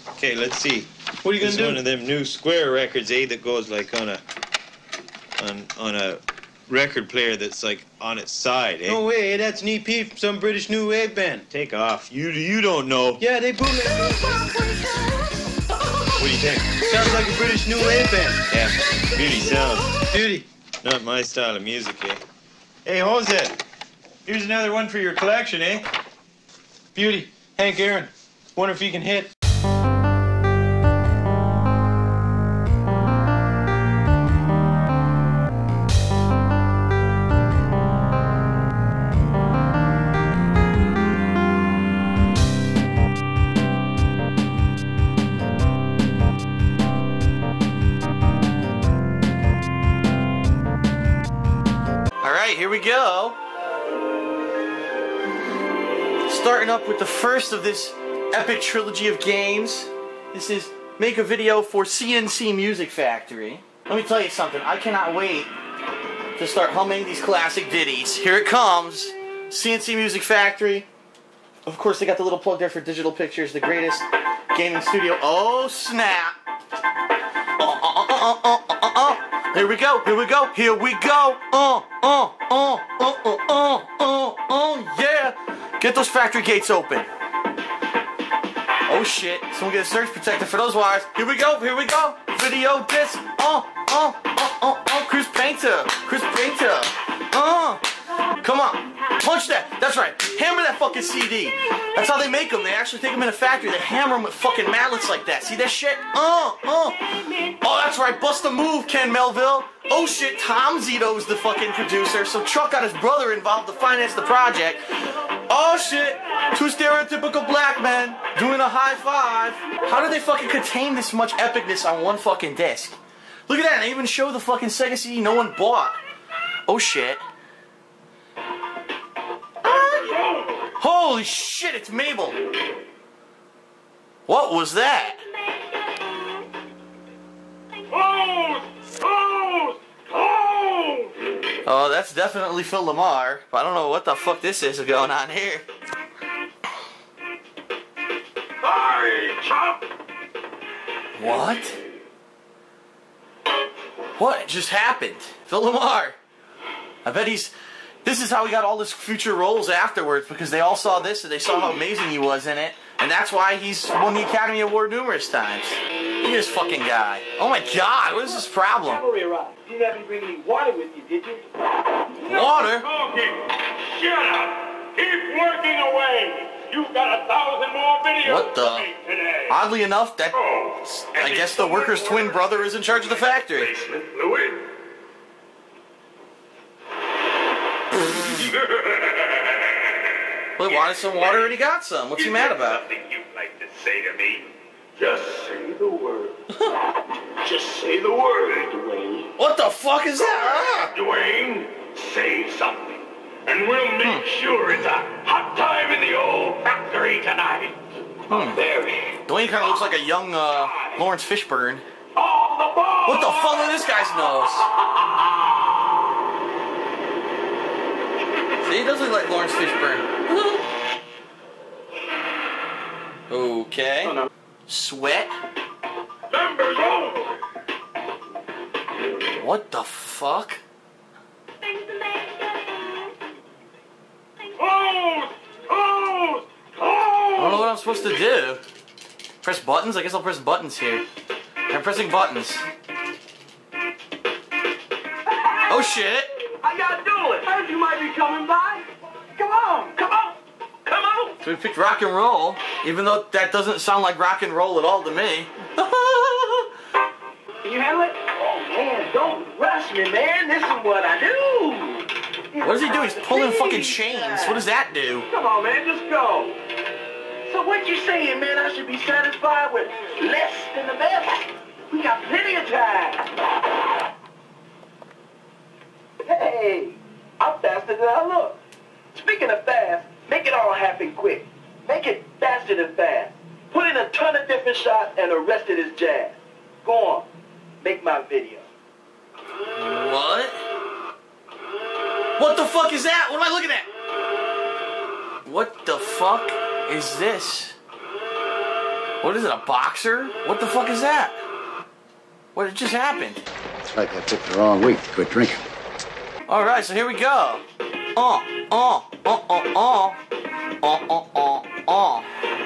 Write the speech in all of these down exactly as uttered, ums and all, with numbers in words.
Okay, let's see. What are you gonna this do? It's one of them new square records, eh? That goes like on a on on a record player that's like on its side, eh? No way, that's an E P from some British new wave band. Take off. You you don't know. Yeah, they bootleg. What do you think? Sounds like a British new wave band. Yeah, beauty sound. Beauty. Not my style of music, eh? Hey, Jose, here's another one for your collection, eh? Beauty. Hank Aaron. Wonder if he can hit. Here we go. Starting up with the first of this epic trilogy of games. This is Make a Video for C N C Music Factory. Let me tell you something. I cannot wait to start humming these classic ditties. Here it comes. C N C Music Factory. Of course, they got the little plug there for digital pictures. The greatest gaming studio. Oh, snap. Uh, uh, uh, uh, uh, uh, uh, uh. Here we go, here we go, here we go. Uh, uh, uh, uh, uh, uh, uh, uh, yeah. Get those factory gates open. Oh shit, someone get a surge protector for those wires. Here we go, here we go. Video disc. Uh, uh, uh, uh, uh. Chris Painter, Chris Painter. Uh, come on. Punch that. That's right. Hammer that fucking C D. That's how they make them. They actually take them in a factory. They hammer them with fucking mallets like that. See that shit? Uh, uh. Oh, that's right. Bust a move, Ken Melville. Oh shit, Tom Zito's the fucking producer. So Chuck got his brother involved to finance the project. Oh shit. Two stereotypical black men doing a high five. How did they fucking contain this much epicness on one fucking disc? Look at that. They even show the fucking Sega C D no one bought. Oh shit. Holy shit, it's Mabel. What was that? Oh, that's definitely Phil LaMarr. But I don't know what the fuck this is going on here. What? What just happened? Phil LaMarr. I bet he's... This is how he got all his future roles afterwards, because they all saw this and they saw how amazing he was in it, and that's why he's won the Academy Award numerous times. Look at this fucking guy. Oh my god, what is this problem? Cavalry arrived. You didn't bring any water with you, did you? Water? Talking. Shut up. Keep working away. You've got a thousand more videos What the? to make today. Oddly enough, that Oh, I guess the worker's twin brother is in charge of the factory. Basement fluid. Well, he wanted some water and he got some. What's he mad about? Something you'd like to say to me? Just say the word. Just say the word, Dwayne. What the fuck is that? Dwayne, say something, and we'll make Hmm. sure it's a hot time in the old factory tonight. Hmm. There. Dwayne kind of looks like a young uh, Lawrence Fishburne. All the balls. What the fuck? Look at this guy's nose. See, he does look like Lawrence Fishburne. Okay. Oh, no. Sweat. Numbers over. What the fuck? Close. Close. I don't know what I'm supposed to do. Press buttons? I guess I'll press buttons here. I'm pressing buttons. Oh shit! How y'all doing? Heard you might be coming by. Come on, come on, come on. So we picked rock and roll, even though that doesn't sound like rock and roll at all to me. Can you handle it? Oh man, don't rush me, man. This is what I do. What does he do? He's pulling fucking chains. What does that do? Come on, man, just go. So what you saying, man? I should be satisfied with less than the best? We got plenty of time. Hey, I'm faster than I look. Speaking of fast, make it all happen quick. Make it faster than fast. Put in a ton of different shots and the rest of this jazz. Go on, make my video. What? What the fuck is that? What am I looking at? What the fuck is this? What is it, a boxer? What the fuck is that? What just happened? It's like I picked the wrong week to quit drinking. Alright, so here we go. Uh, uh, uh, uh, uh. Uh, uh, uh, uh.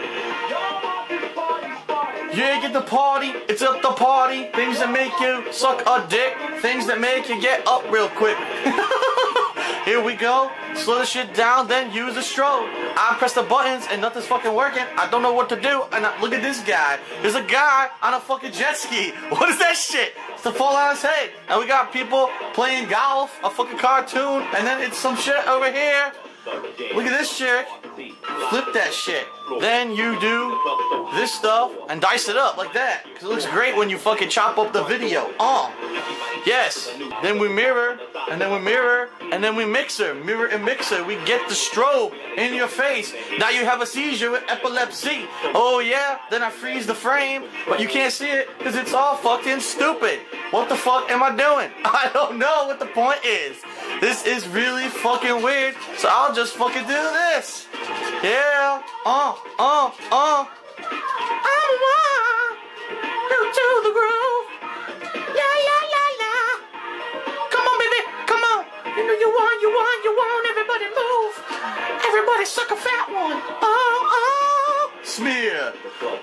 Yeah, get the party, it's up the party. Things that make you suck a dick. Things that make you get up real quick. Here we go. Slow the shit down, then use the strobe. I press the buttons and nothing's fucking working. I don't know what to do. And I, look at this guy. There's a guy on a fucking jet ski. What is that shit? It's to fall on his head. And we got people playing golf, a fucking cartoon, and then it's some shit over here. Look at this chick. Flip that shit. Then you do this stuff and dice it up like that. Because it looks great when you fucking chop up the video. Oh. Yes. Then we mirror, and then we mirror, and then we mixer. Mirror and mixer. We get the strobe in your face. Now you have a seizure with epilepsy. Oh yeah. Then I freeze the frame, but you can't see it because it's all fucking stupid. What the fuck am I doing? I don't know what the point is. This is really fucking weird. So I'll just fucking do this. Yeah. Uh, uh, uh. I'm wild. To the groove. La, la, la, la. Come on, baby. Come on. You know you want, you want, you want. Everybody move. Everybody suck a fat one. Oh, oh. Smear.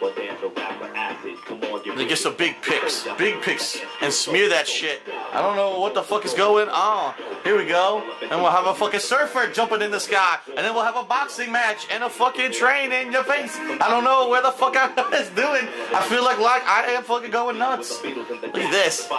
They get some big pics. Big pics. And smear that shit. I don't know what the fuck is going on. Here we go. And we'll have a fucking surfer jumping in the sky. And then we'll have a boxing match and a fucking train in your face. I don't know where the fuck I was doing. I feel like like I am fucking going nuts. Look at this.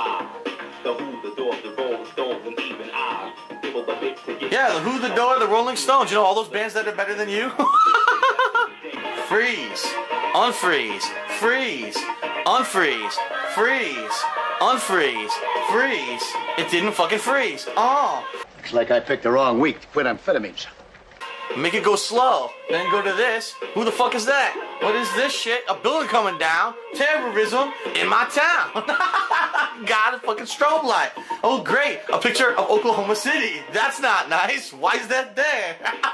Yeah, the Who, the Door, the Rolling Stones. You know all those bands that are better than you? Freeze. Unfreeze. Freeze. Unfreeze. Freeze. Unfreeze. Freeze. It didn't fucking freeze. Oh. Looks like I picked the wrong week to quit amphetamines. Make it go slow. Then go to this. Who the fuck is that? What is this shit? A building coming down. Terrorism in my town. Got a fucking strobe light. Oh great. A picture of Oklahoma City. That's not nice. Why is that there?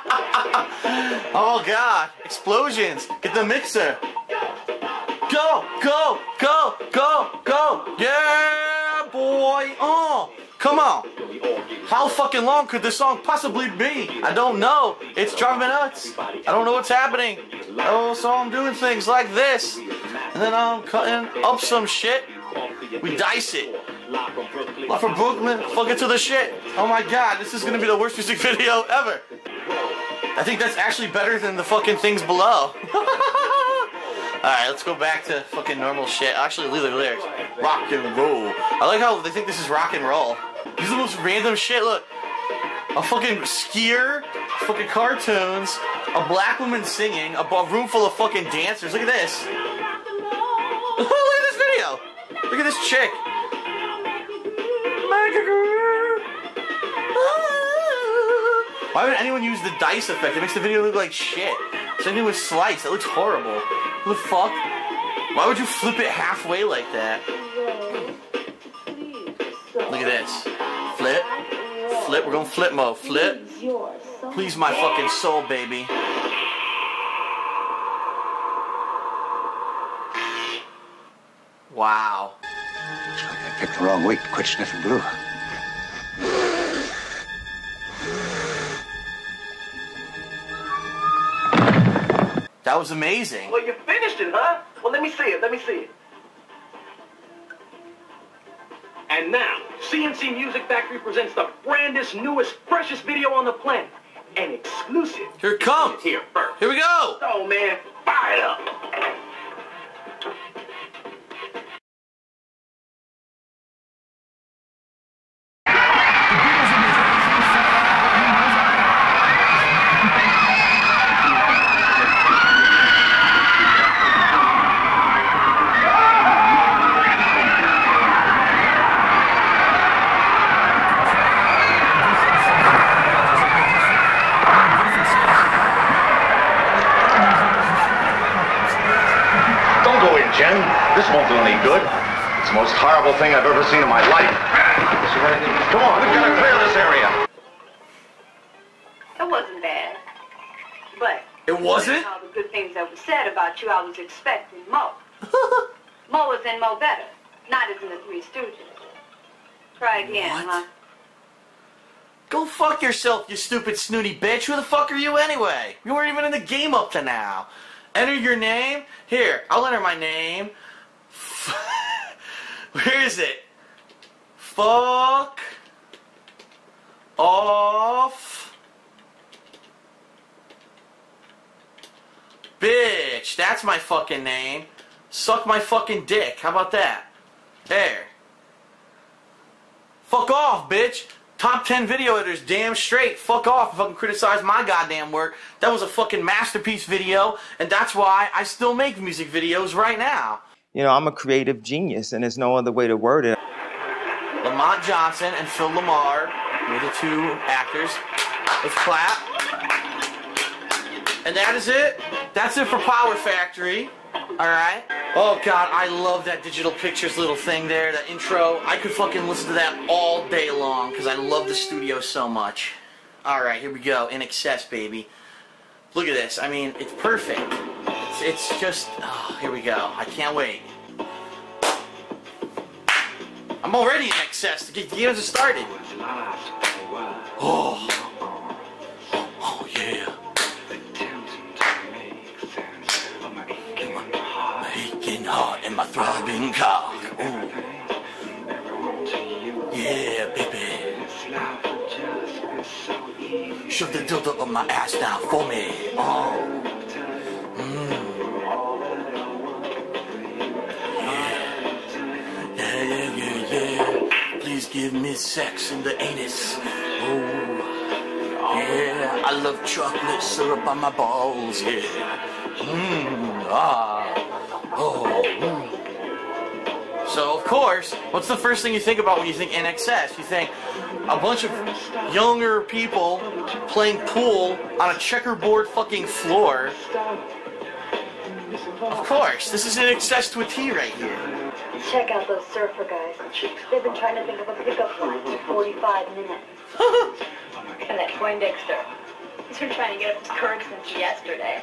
Oh god. Explosions. Get the mixer. Go, go, go, go, go. Yeah, boy. Oh, come on. How fucking long could this song possibly be? I don't know. It's driving me nuts. I don't know what's happening. Oh, so I'm doing things like this. And then I'm cutting up some shit. We dice it. Live from Brooklyn. Fuck it to the shit. Oh my god, this is gonna be the worst music video ever. I think that's actually better than the fucking things below. Alright, let's go back to fucking normal shit. Actually, leave the lyrics. Rock and roll. I like how they think this is rock and roll. These are the most random shit. Look. A fucking skier, fucking cartoons, a black woman singing, a room full of fucking dancers. Look at this. Look at this video. Look at this chick. Why would anyone use the dice effect? It makes the video look like shit. Same thing with slice. That looks horrible. What the fuck? Why would you flip it halfway like that? Look at this. Flip. Flip. We're going flip mode. Flip. Please my fucking soul, baby. Wow. Looks like I picked the wrong week to quit sniffing glue. That was amazing. Well, you finished it, huh? Well, let me see it. Let me see it. And now, C N C Music Factory presents the brandest, newest, freshest video on the planet. An exclusive. Here it comes. Here first. Here we go. Oh, man. Fire it up. Jen, this won't do any good. It's the most horrible thing I've ever seen in my life. Come on, we've got to clear this area. It wasn't bad, but It wasn't? All the good things that were said about you, I was expecting Mo. Mo was in Mo Better, not as in the Three Stooges. Try again, What? huh? Go fuck yourself, you stupid snooty bitch. Who the fuck are you anyway? You weren't even in the game up to now. Enter your name. Here, I'll enter my name. Where is it? Fuck off. Bitch, that's my fucking name. Suck my fucking dick. How about that? There. Fuck off, bitch. Top ten video editors, damn straight. Fuck off and fucking criticize my goddamn work. That was a fucking masterpiece video, and that's why I still make music videos right now. You know, I'm a creative genius, and there's no other way to word it. Lamont Johnson and Phil LaMarr were the two actors. Let's clap. And that is it. That's it for Power Factory. Alright. Oh god, I love that digital pictures little thing there, that intro. I could fucking listen to that all day long because I love the studio so much. Alright, here we go. I N X S, baby. Look at this. I mean, it's perfect. It's, it's just... Oh, here we go. I can't wait. I'm already in I N X S to get the games started. Oh. Oh, yeah. My heart and my throbbing cock. Ooh. Yeah, baby. Shove the dildo up my ass now for me. Oh. Mm. Yeah. Yeah, yeah, yeah, yeah. Please give me sex in the anus. Oh. Yeah, I love chocolate syrup on my balls. Yeah. Mmm. Ah. Oh. Mm. So, of course, what's the first thing you think about when you think I N X S? You think a bunch of younger people playing pool on a checkerboard fucking floor. Of course, this is I N X S to a T right here. Check out those surfer guys. They've been trying to think of a pickup line for forty-five minutes. And that Poindexter. He's been trying to get up his courage since yesterday.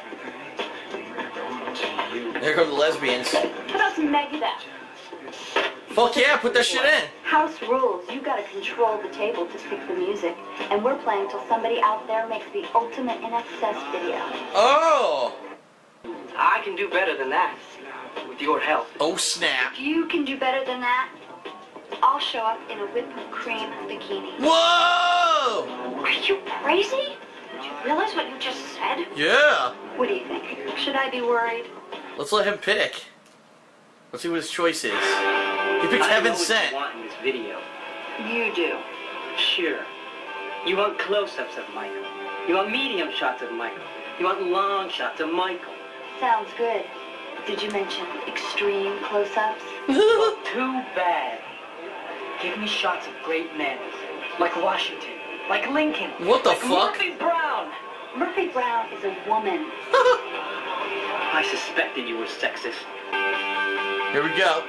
There go the lesbians. Put out some Megadeth. Fuck yeah, put that shit in. House rules. You gotta control the table to pick the music. And we're playing till somebody out there makes the ultimate I N X S video. Oh! I can do better than that. With your help. Oh snap. If you can do better than that, I'll show up in a whipped cream bikini. Whoa! Are you crazy? Did you realize what you just said? Yeah. What do you think? Should I be worried? Let's let him pick. Let's see what his choice is. He picked I Heaven know what Sent. you want in this video. You do. Sure. You want close-ups of Michael. You want medium shots of Michael. You want long shots of Michael. Sounds good. Did you mention extreme close-ups? Well, too bad. Give me shots of great men. Like Washington. Like Lincoln. What the like fuck? Murphy Brown. Murphy Brown is a woman. I suspected you were sexist. Here we go.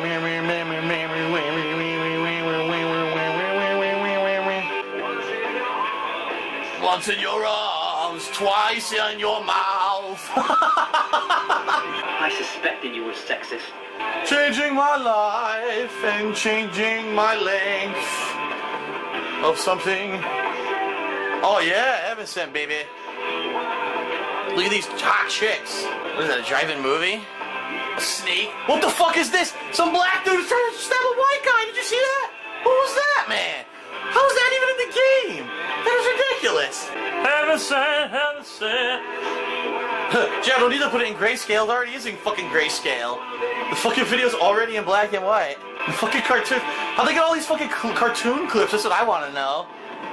Once in your arms, twice in your mouth. I suspected you were sexist. Changing my life and changing my length of something. Oh yeah, Heaven Sent, baby. Look at these hot chicks. What is that, a drive-in movie? A snake? What the fuck is this? Some black dude is trying to stab a white guy. Did you see that? What was that, man? How is that even in the game? That is ridiculous. Heaven Sent, Heaven Sent. Gee, I don't need to put it in grayscale. It already is in fucking grayscale. The fucking video's already in black and white. The fucking cartoon. How'd they get all these fucking cartoon clips? That's what I want to know.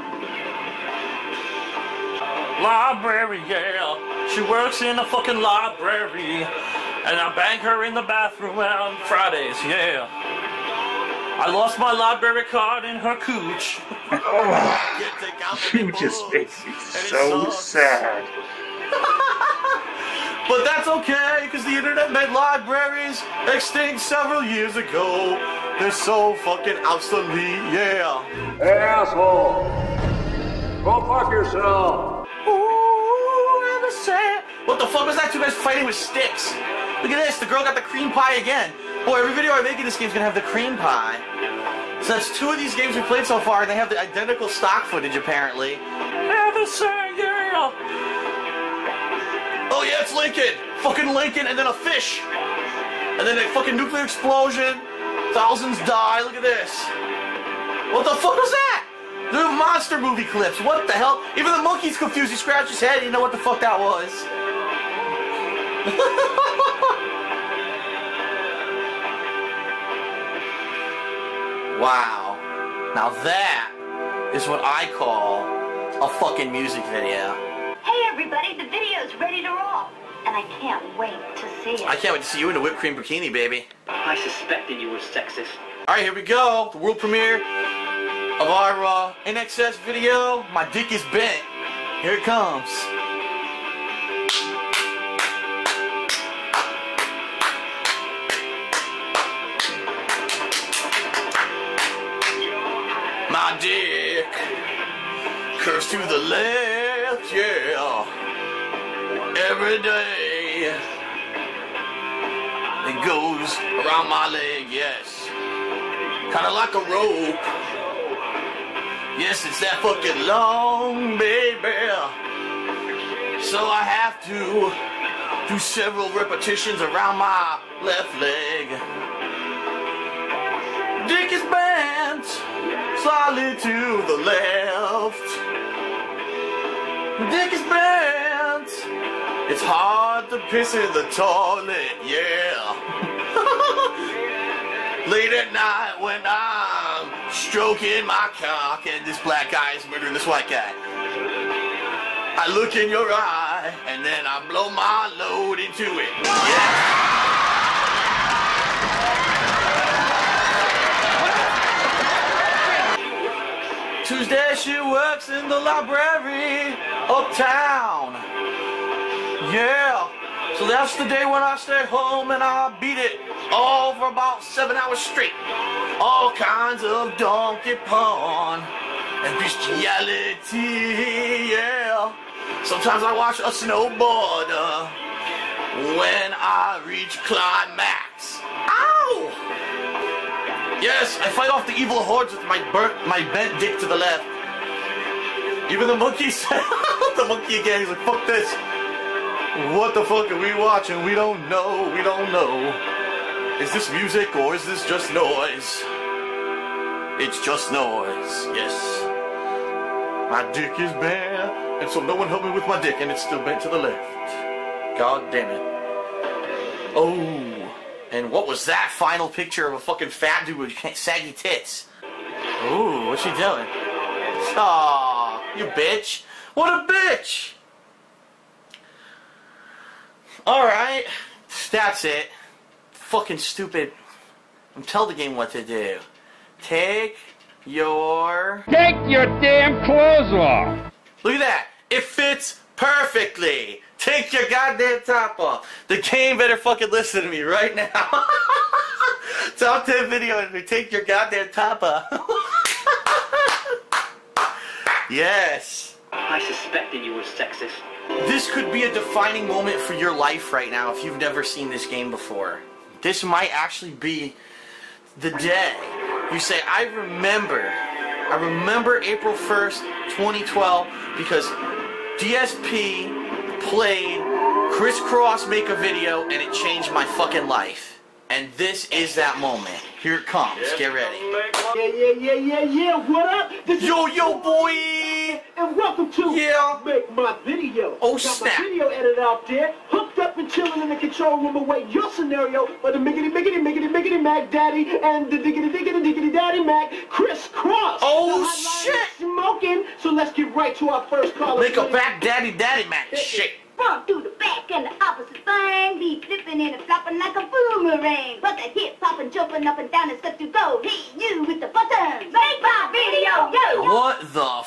Library, yeah. She works in a fucking library. And I bang her in the bathroom on Fridays, yeah. I lost my library card in her cooch. Oh, you just makes me so sad. But that's okay, because the internet made libraries extinct several years ago. They're so fucking obsolete, yeah. Hey, asshole. Go fuck yourself. Ooh, Heaven Sent, What the fuck was that? Two guys fighting with sticks. Look at this. The girl got the cream pie again. Boy, every video I make in this game is going to have the cream pie. So that's two of these games we played so far, and they have the identical stock footage, apparently. Yeah, the same, yeah. Oh, yeah, it's Lincoln. Fucking Lincoln, and then a fish. And then a fucking nuclear explosion. Thousands die. Look at this. What the fuck was that? They're monster movie clips. What the hell? Even the monkey's confused. He scratched his head. He didn't know what the fuck that was. Wow. Now that is what I call a fucking music video. Hey everybody, the video's ready to roll. And I can't wait to see it. I can't wait to see you in a whipped cream bikini, baby. I suspected you were sexist. Alright, here we go. The world premiere of our uh, I N X S video. My dick is bent. Here it comes. My dick curves to the left, yeah. Every day it goes around my leg, yes. Kinda like a rope. Yes, it's that fucking long, baby. So I have to do several repetitions around my left leg. Dick is bent slightly to the left. Dick is bent. It's hard to piss in the toilet, yeah. Late at night when I'm stroking my cock and this black guy is murdering this white guy. I look in your eye and then I blow my load into it. Yeah. Tuesday she works in the library uptown. Yeah. So that's the day when I stay home and I beat it all for about seven hours straight. All kinds of donkey porn and bestiality, yeah. Sometimes I watch a snowboarder when I reach climax. Ow! Yes, I fight off the evil hordes with my burnt, my bent dick to the left. Even the monkey said, the monkey again, he's like, fuck this. What the fuck are we watching? We don't know, we don't know. Is this music or is this just noise? It's just noise, yes. My dick is bent, and so no one helped me with my dick, and it's still bent to the left. God damn it. Oh, and what was that final picture of a fucking fat dude with saggy tits? Ooh, what's she doing? Aw, you bitch. What a bitch! Alright, that's it. Fucking stupid. Tell the game what to do. Take your... Take your damn clothes off! Look at that. It fits perfectly. Take your goddamn top off. The game better fucking listen to me right now. Top ten video and we take your goddamn top off. Yes. I suspected you were sexist. This could be a defining moment for your life right now if you've never seen this game before. This might actually be the day you say, I remember, I remember April first, twenty twelve, because D S P played Kriss Kross Make a Video and it changed my fucking life. And this is that moment. Here it comes. Get ready. Yeah, yeah, yeah, yeah, yeah. What up? This yo, yo, boy. And welcome to yeah. Make My Video. Oh, Got snap. my video editor out there, hooked up and chilling in the control room awaiting your scenario by the miggity, miggity, miggity, miggity Mac Daddy and the diggity, diggity, diggity Daddy Mac, Kriss Kross. Oh, shit. Smoking. So let's get right to our first caller. Make a back Daddy Daddy Mac. Shit. Front to the back and the opposite thing. Be flipping and flopping like a boomerang. But the hip hopping, jumping up and down is good to go. Hit you with the button. Make my video, yo. What the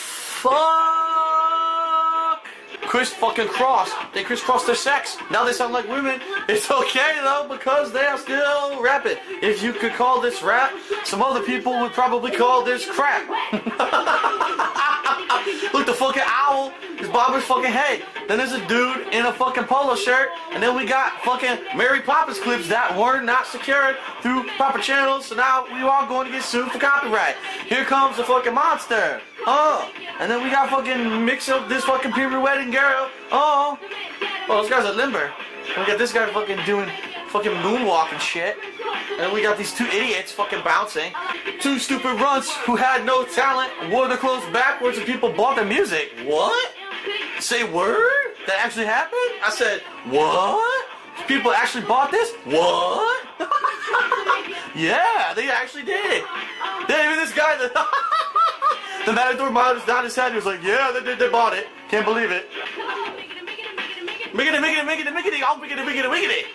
fuck? Kriss fucking Kross. They Kriss Kross their sex. Now they sound like women. It's okay though because they're still rapping. If you could call this rap, some other people would probably call this crap. Look, the fucking owl is bobbing his fucking head. Then there's a dude in a fucking polo shirt, and then we got fucking Mary Poppins clips that were not secured through proper channels, so now we all going to get sued for copyright. Here comes the fucking monster. Oh, and then we got fucking mix up this fucking pirouetting girl. Oh, well, those guys are limber. And we got this guy fucking doing fucking moonwalk and shit. And then we got these two idiots fucking bouncing. Two stupid runts who had no talent, wore their clothes backwards, and people bought their music. What? Say word? That actually happened? I said, what? People actually bought this? What? Yeah, they actually did. Yeah, even this guy, the, the matador monitor's down his head, he was like, yeah, they did, they bought it. Can't believe it. Miggity, miggity, miggity, miggity, oh, miggity, miggity, miggity.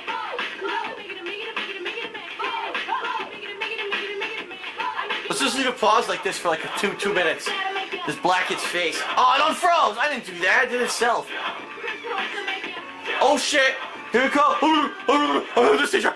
Let's just leave a pause like this for like a two, two minutes. Just black its face. Oh, it unfroze! I didn't do that, I did it itself. Oh shit! Here it comes! Oh, this teacher!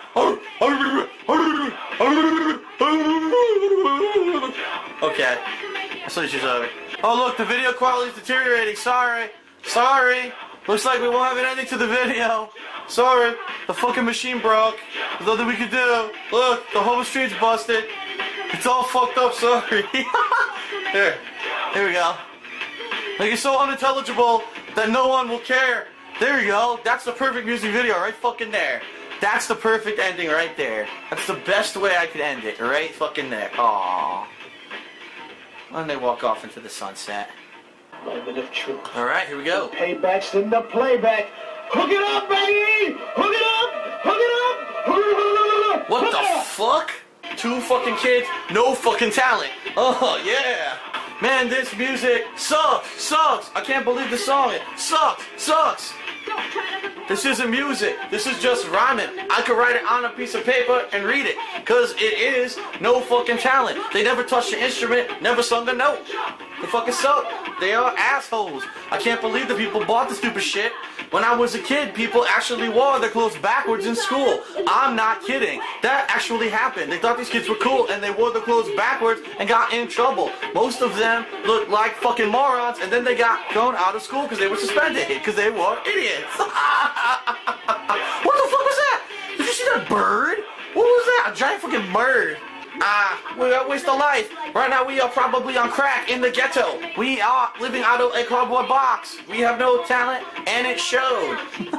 Okay. So she's over. Oh look, the video quality's deteriorating. Sorry. Sorry. Looks like we won't have an ending to the video. Sorry. The fucking machine broke. There's nothing we can do. Look, the whole street's busted. It's all fucked up, sorry. Here. Here we go. Make it so unintelligible that no one will care. There you go. That's the perfect music video right fucking there. That's the perfect ending right there. That's the best way I could end it. Right fucking there. Aww. And they walk off into the sunset. Moment of truth. Alright, here we go. Payback's in the playback. Hook it up, baby! Hook it up! Hook it up! Hook it up! What the fuck? Two fucking kids, no fucking talent. Oh, yeah. Man, this music sucks, sucks. I can't believe the song. It sucks, sucks. This isn't music. This is just rhyming. I could write it on a piece of paper and read it. Because it is no fucking talent. They never touched the instrument, never sung a note. They fucking suck. They are assholes. I can't believe the people bought the stupid shit. When I was a kid, people actually wore their clothes backwards in school. I'm not kidding. That actually happened. They thought these kids were cool and they wore their clothes backwards and got in trouble. Most of them looked like fucking morons and then they got thrown out of school because they were suspended because they were idiots. What the fuck was that? Did you see that bird? What was that? A giant fucking bird. Ah, we are waste of life. Right now we are probably on crack in the ghetto. We are living out of a cardboard box. We have no talent and it showed.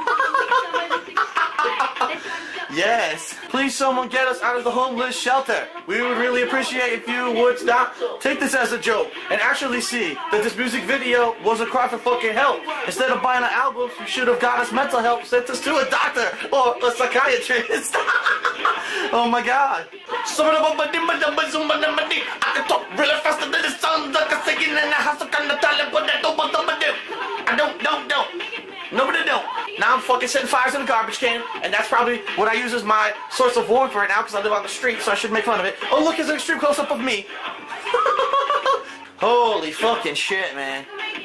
Yes. Please someone get us out of the homeless shelter. We would really appreciate if you would stop. Take this as a joke and actually see that this music video was a cry for fucking help. Instead of buying an album, you should have got us mental help, sent us to a doctor or a psychiatrist. Oh my god. I can talk really faster than the sound like a singing in the house of kind of talent, but that don't, don't, do. I don't, don't, don't. Nobody don't. Now I'm fucking setting fires in a garbage can, and that's probably what I use as my source of warmth right now because I live on the street, so I should make fun of it. Oh, look, there's an extreme close-up of me. Holy fucking shit, man.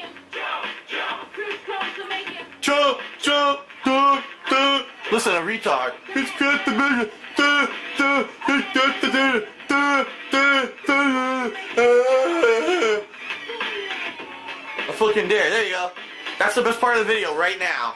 Jump, jump, do, do. Listen, a retard. It's good to be. Do, do, do, do, do, do, do, do. A fucking dare. There you go. That's the best part of the video right now.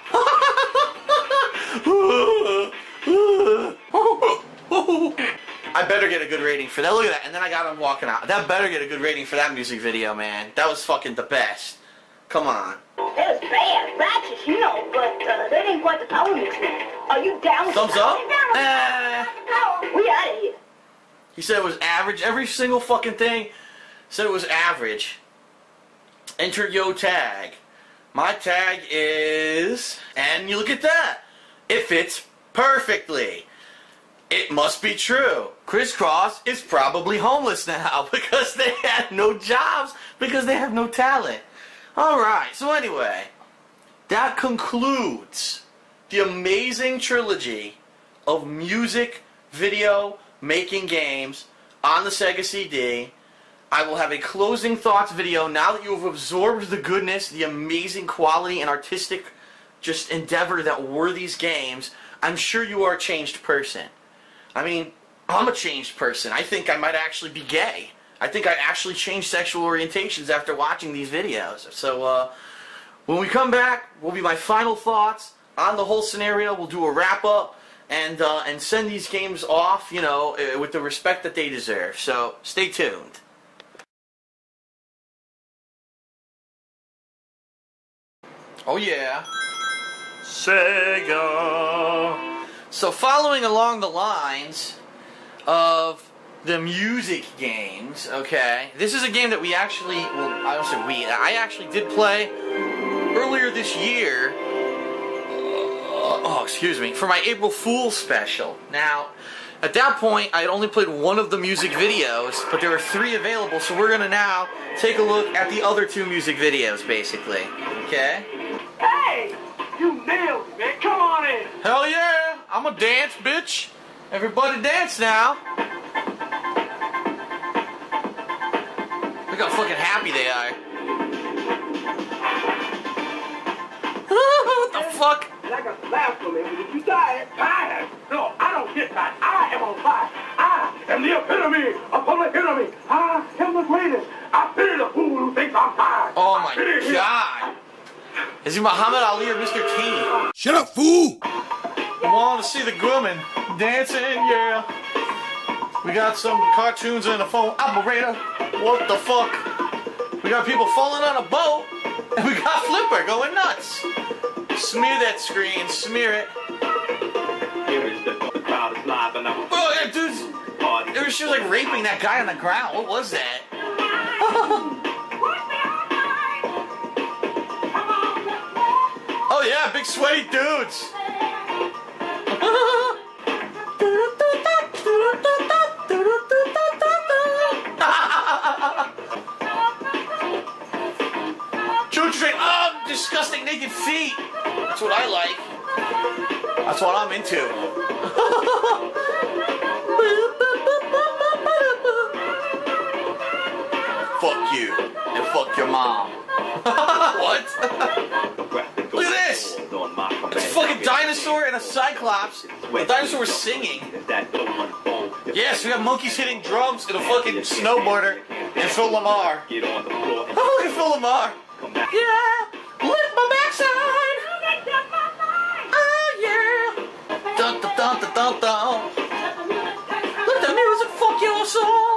I better get a good rating for that. Look at that. And then I got him walking out. That better get a good rating for that music video, man. That was fucking the best. Come on. That was bad, ratchet, you know, but uh, that ain't quite the power mix, man. Are you down with Thumbs the up? Uh, we out of here. He said it was average. Every single fucking thing said it was average. Enter yo tag. My tag is... And you look at that. It fits perfectly. It must be true. Kriss Kross is probably homeless now because they have no jobs, because they have no talent. Alright, so anyway, that concludes the amazing trilogy of music, video, making games on the Sega C D. I will have a closing thoughts video now that you have absorbed the goodness, the amazing quality and artistic just endeavor that were these games. I'm sure you are a changed person. I mean, I'm a changed person. I think I might actually be gay. I think I actually changed sexual orientations after watching these videos. So uh, when we come back, will be my final thoughts on the whole scenario. We'll do a wrap-up and, uh, and send these games off, you know, with the respect that they deserve. So stay tuned. Oh yeah. Sega. So following along the lines of the music games, okay, this is a game that we actually, well, I don't say we, I actually did play earlier this year, uh, oh, excuse me, for my April Fool's special. Now, at that point, I had only played one of the music videos, but there were three available, so we're going to now take a look at the other two music videos, basically, okay? Hey! You nailed it, man. Come on in. Hell yeah! I'm a dance, bitch. Everybody dance now. Look how fucking happy they are. What the fuck? And I got to laugh for me, but if you die, tired. No, I don't get tired. I am on fire. I am the epitome of public enemy. I am the greatest. I pity the fool who thinks I'm tired. Oh my god. Is he Muhammad Ali or Mister T? Shut up, fool! I want to see the women dancing, yeah. We got some cartoons in the phone operator. What the fuck? We got people falling on a boat. And we got Flipper going nuts. Smear that screen, smear it. Oh, yeah, dude. She was like raping that guy on the ground. What was that? Oh yeah, big sweaty dudes. Choo train. Oh, disgusting naked feet. That's what I like. That's what I'm into. Fuck you and fuck your mom. What? Look at this! It's a fucking dinosaur and a cyclops. The dinosaur was singing. Yes, we got monkeys hitting drums and a fucking snowboarder and Phil LaMarr. Oh, look at Phil LaMarr. Yeah, lift my backside. Oh yeah. Dun dun dun dun dun dun. Let the music fuck your soul.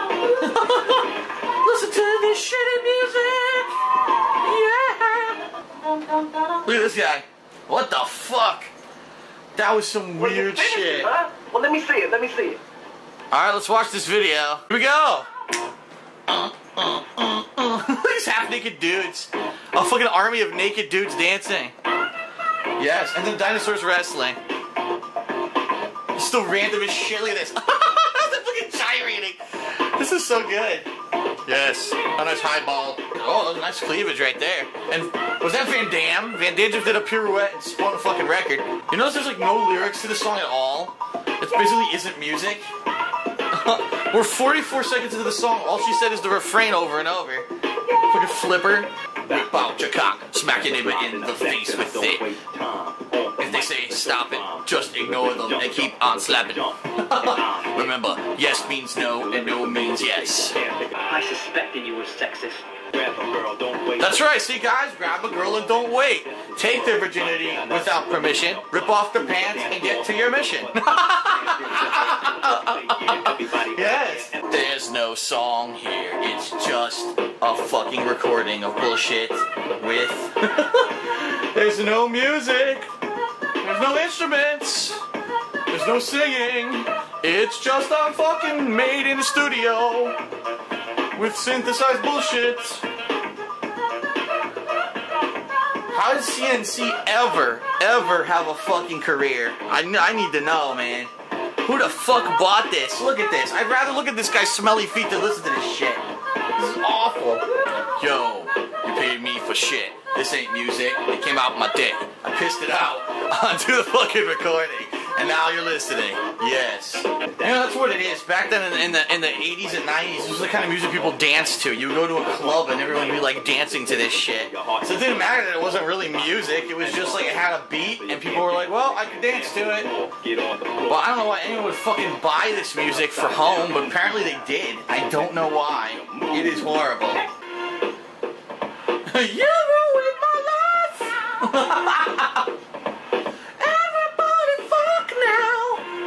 Listen to this shitty music. Yeah. Look at this guy. What the fuck? That was some weird shit. It, huh? Well, let me see it. Let me see it. Alright, let's watch this video. Here we go. Uh, uh, uh, uh. These half-naked dudes. A fucking army of naked dudes dancing. Yes, and then dinosaurs wrestling. It's still random as shit. Look at this. They're fucking gyrating. This is so good. Yes, a nice high ball. Oh, that was nice cleavage right there. And was that Van Damme? Van Damme just did a pirouette and spun a fucking record. You notice there's like no lyrics to the song at all? It basically isn't music. We're forty-four seconds into the song. All she said is the refrain over and over. Fucking Flipper. Whip out your cock, smack your neighbor in the face with it. If they say stop it, just ignore them and keep on slapping. Remember, yes means no and no means yes. I suspected you were sexist. That's right, see guys, grab a girl and don't wait. Take their virginity without permission, rip off their pants and get to your mission. Yes. There's no song here, it's just a fucking recording of bullshit with... There's no music, there's no instruments, there's no singing, it's just a fucking made in the studio with synthesized bullshit. How did C N C ever, ever have a fucking career? I, I need to know, man. Who the fuck bought this? Look at this. I'd rather look at this guy's smelly feet than listen to this shit. This is awful. Yo, you paid me for shit. This ain't music. It came out my dick. I pissed it out onto the fucking recording. and now you're listening. Yes. You know, that's what it is. Back then in, in the in the eighties and nineties, this was the kind of music people danced to. You would go to a club and everyone would be like dancing to this shit. So it didn't matter that it wasn't really music. It was just like it had a beat, and people were like, well, I could dance to it. Well, I don't know why anyone would fucking buy this music for home, but apparently they did. I don't know why. It is horrible. You ruined my life! Everybody fuck now!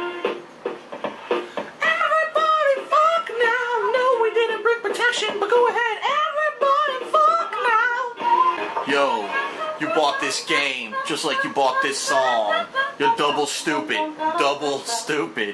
Everybody fuck now! No, we didn't bring protection, but go ahead. Everybody fuck now! Yo, you bought this game just like you bought this song. You're double stupid. Double stupid.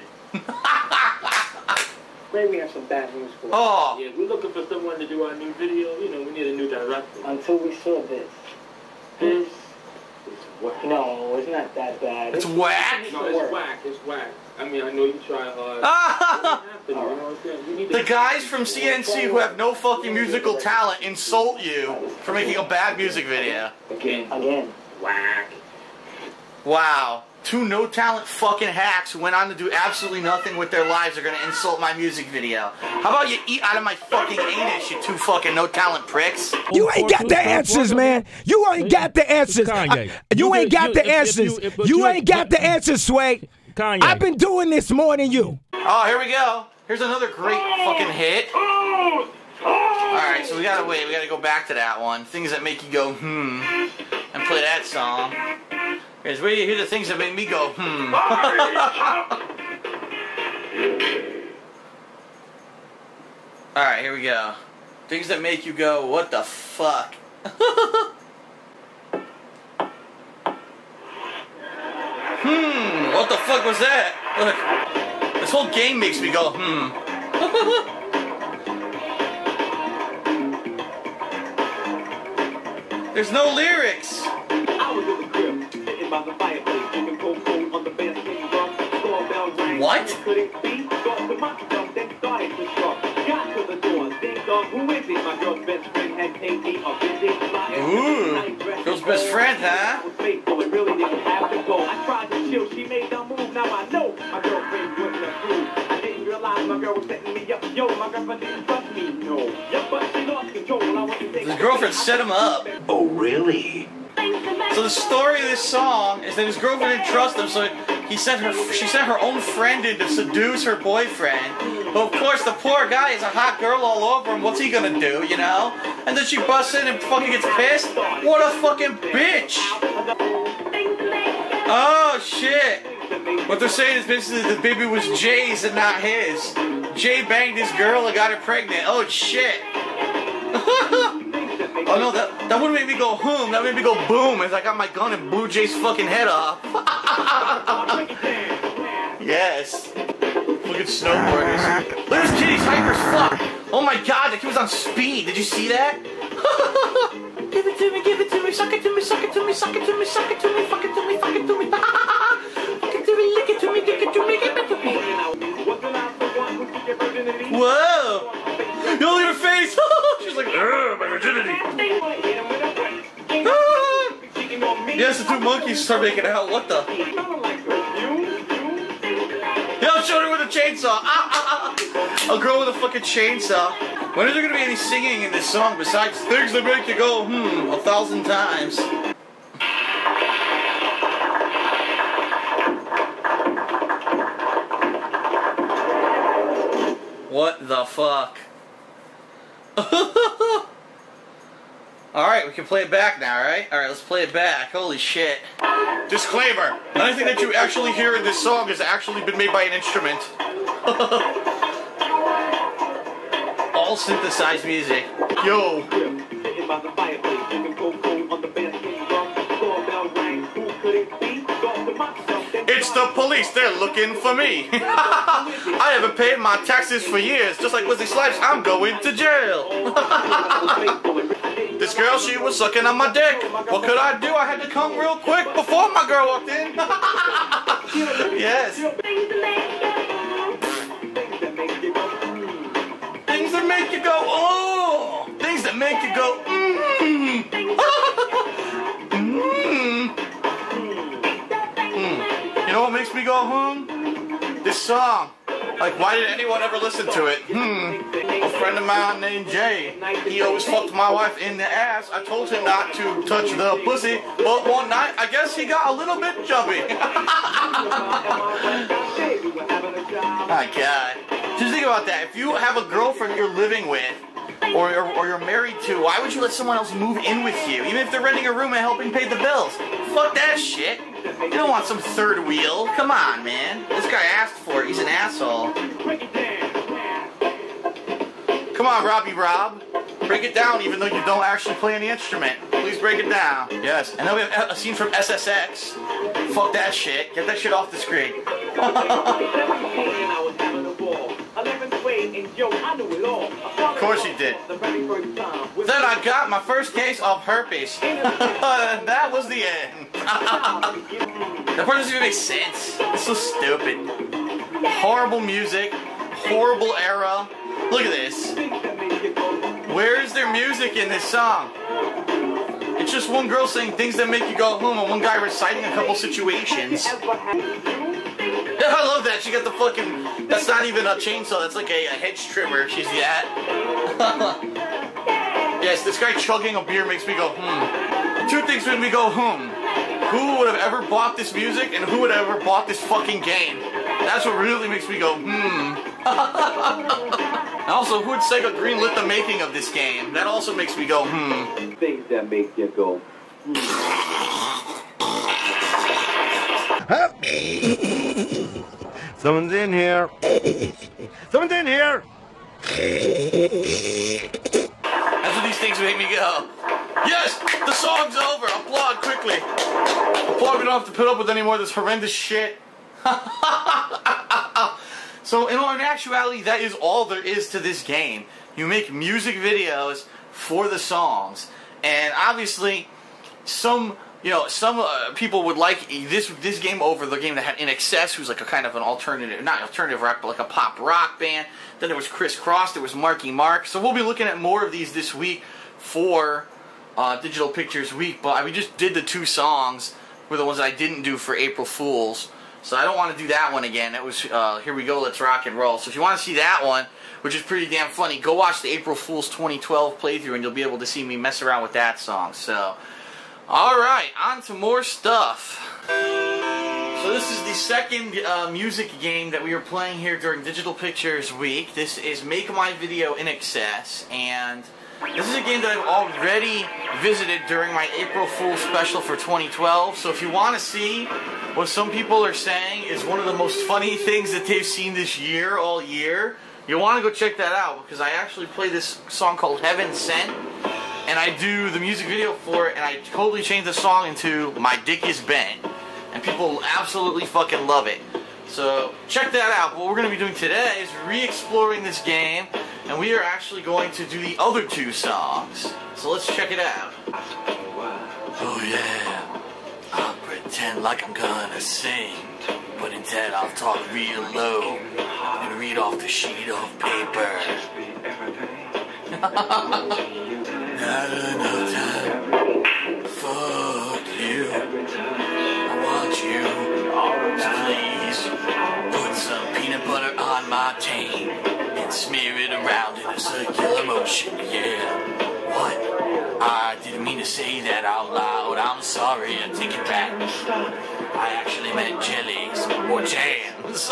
Maybe we have some bad news for you. Oh. Yeah, we're looking for someone to do our new video. You know, we need a new director. Until we saw this. This is whack. No, it's not that bad. It's, it's whack? No, it's whack. It's whack. I mean, I know you try hard. You know what I'm saying? You need The to guys from C N C who have no fucking musical talent insult you for making a bad music video. Again. Again. Whack. Wow. Two no-talent fucking hacks who went on to do absolutely nothing with their lives are gonna insult my music video. How about you eat out of my fucking anus, you two fucking no-talent pricks? You ain't got the answers, man. You ain't got the answers. I, you ain't got the answers. You ain't got the answers, Sway. I've been doing this more than you. Oh, here we go. Here's another great fucking hit. Alright, so we gotta wait. We gotta go back to that one. Things that make you go, hmm, and play that song. Because where you hear the things that make me go, hmm. Alright, here we go. Things that make you go, what the fuck? Hmm, what the fuck was that? Look, this whole game makes me go, hmm. There's no lyrics. I was in the crib, sitting by the fireplace, drinking cold cold on the best thing from doorbell rang. What? Couldn't be, thought to myself, then started to shock. Got to the door, ding dong, who is it? My girl's best friend had paid me a visit. Ooh, girl's best friend, huh? I was faithful, it really didn't have to go. I tried to chill, she made no move. Now I know my girlfriend wouldn't approve. I didn't realize my girl was setting me up. Yo, my girlfriend didn't trust me, no. Yeah, but she lost control. I want to take His girlfriend set him up. Oh, really? So the story of this song is that his girlfriend didn't trust him, so he sent her. She sent her own friend in to seduce her boyfriend. But of course, the poor guy is a hot girl all over him. What's he gonna do, you know? And then she busts in and fucking gets pissed. What a fucking bitch! Oh shit! What they're saying is basically the baby was Jay's and not his. Jay banged his girl and got her pregnant. Oh shit! Oh no, that that wouldn't make me go hmm, that made me go boom as I got my gun and blew Jay's fucking head off. Yes. Look at snowboarders. Look at this kid, he's hyper as fuck. Oh my god, that kid was on speed. Did you see that? Give it to me, give it to me, suck it to me, suck it to me, suck it to me, suck it to me, fuck it to me, fuck it to me. Fuck it to me, lick it to me, dick it to me, give it to me. Whoa! You look at her face! She's like, ugh, my virginity! Yes, the two monkeys start making out. What the? Yo, shoot her with a chainsaw! Ah, ah, ah. A girl with a fucking chainsaw. When is there gonna be any singing in this song besides things that make you go, hmm, a thousand times? What the fuck? Alright, we can play it back now, right? Alright, let's play it back. Holy shit. Disclaimer. Anything that you actually hear in this song has actually been made by an instrument. All synthesized music. Yo. It's the police, they're looking for me. I haven't paid my taxes for years. Just like Wesley Snipes, I'm going to jail. This girl, she was sucking on my dick. What could I do? I had to come real quick before my girl walked in. Yes. Things that make you go, oh. Things that make you go, mmm. Mmm. You know what makes me go, go, hmm? This song. Like, why did anyone ever listen to it? Hmm. A friend of mine named Jay, he always fucked my wife in the ass. I told him not to touch the pussy, but one night, I guess he got a little bit jumpy. My God. Just think about that. If you have a girlfriend you're living with, or, or, or you're married to, why would you let someone else move in with you? Even if they're renting a room and helping pay the bills. Fuck that shit. You don't want some third wheel. Come on, man. This guy asked for it. He's an asshole. Come on, Robbie Rob. Break it down even though you don't actually play any instrument. Please break it down. Yes. And then we have a scene from S S X. Fuck that shit. Get that shit off the screen. Of course you did. Then I got my first case of herpes. That was the end. That part doesn't even make sense. It's so stupid. Horrible music. Horrible era. Look at this. Where is their music in this song? It's just one girl saying things that make you go home and one guy reciting a couple situations. I love that. She got the fucking... That's not even a chainsaw. That's like a, a hedge trimmer. She's that. Yes, this guy chugging a beer makes me go, hmm. Two things make me go, hmm. Who would have ever bought this music and who would have ever bought this fucking game? That's what really makes me go, hmm. And also, who would Seth Green lit the making of this game? That also makes me go, hmm. Things that make you go, hmm. Someone's in here. Someone's in here. That's what these things make me go. Yes, the song's over. Applaud quickly. Applaud. We don't have to put up with any more of this horrendous shit. So, in all actuality, that is all there is to this game. You make music videos for the songs, and obviously, some. You know, some uh, people would like this this game over the game that had I N X S, who's like a kind of an alternative, not alternative rock, but like a pop rock band. Then there was Kriss Kross, there was Marky Mark. So we'll be looking at more of these this week for uh, Digital Pictures Week. But we just did the two songs, were the ones that I didn't do for April Fools. So I don't want to do that one again. It was, uh, here we go, let's rock and roll. So if you want to see that one, which is pretty damn funny, go watch the April Fools twenty twelve playthrough and you'll be able to see me mess around with that song. So... Alright, on to more stuff. So this is the second uh, music game that we are playing here during Digital Pictures Week. This is Make My Video I N X S, and this is a game that I've already visited during my April Fool's special for twenty twelve. So if you want to see what some people are saying is one of the most funny things that they've seen this year, all year, you'll want to go check that out, because I actually play this song called Heaven Sent. And I do the music video for it, and I totally changed the song into My Dick Is Bent. And people absolutely fucking love it. So, check that out. What we're going to be doing today is re-exploring this game, and we are actually going to do the other two songs. So let's check it out. Oh yeah, I'll pretend like I'm gonna sing, but instead I'll talk real low and read off the sheet of paper. Not enough time. Fuck you. I want you to please put some peanut butter on my taint and smear it around in a circular motion. Yeah. What? I didn't mean to say that out loud. I'm sorry. I take it back. I actually meant jellies or jams.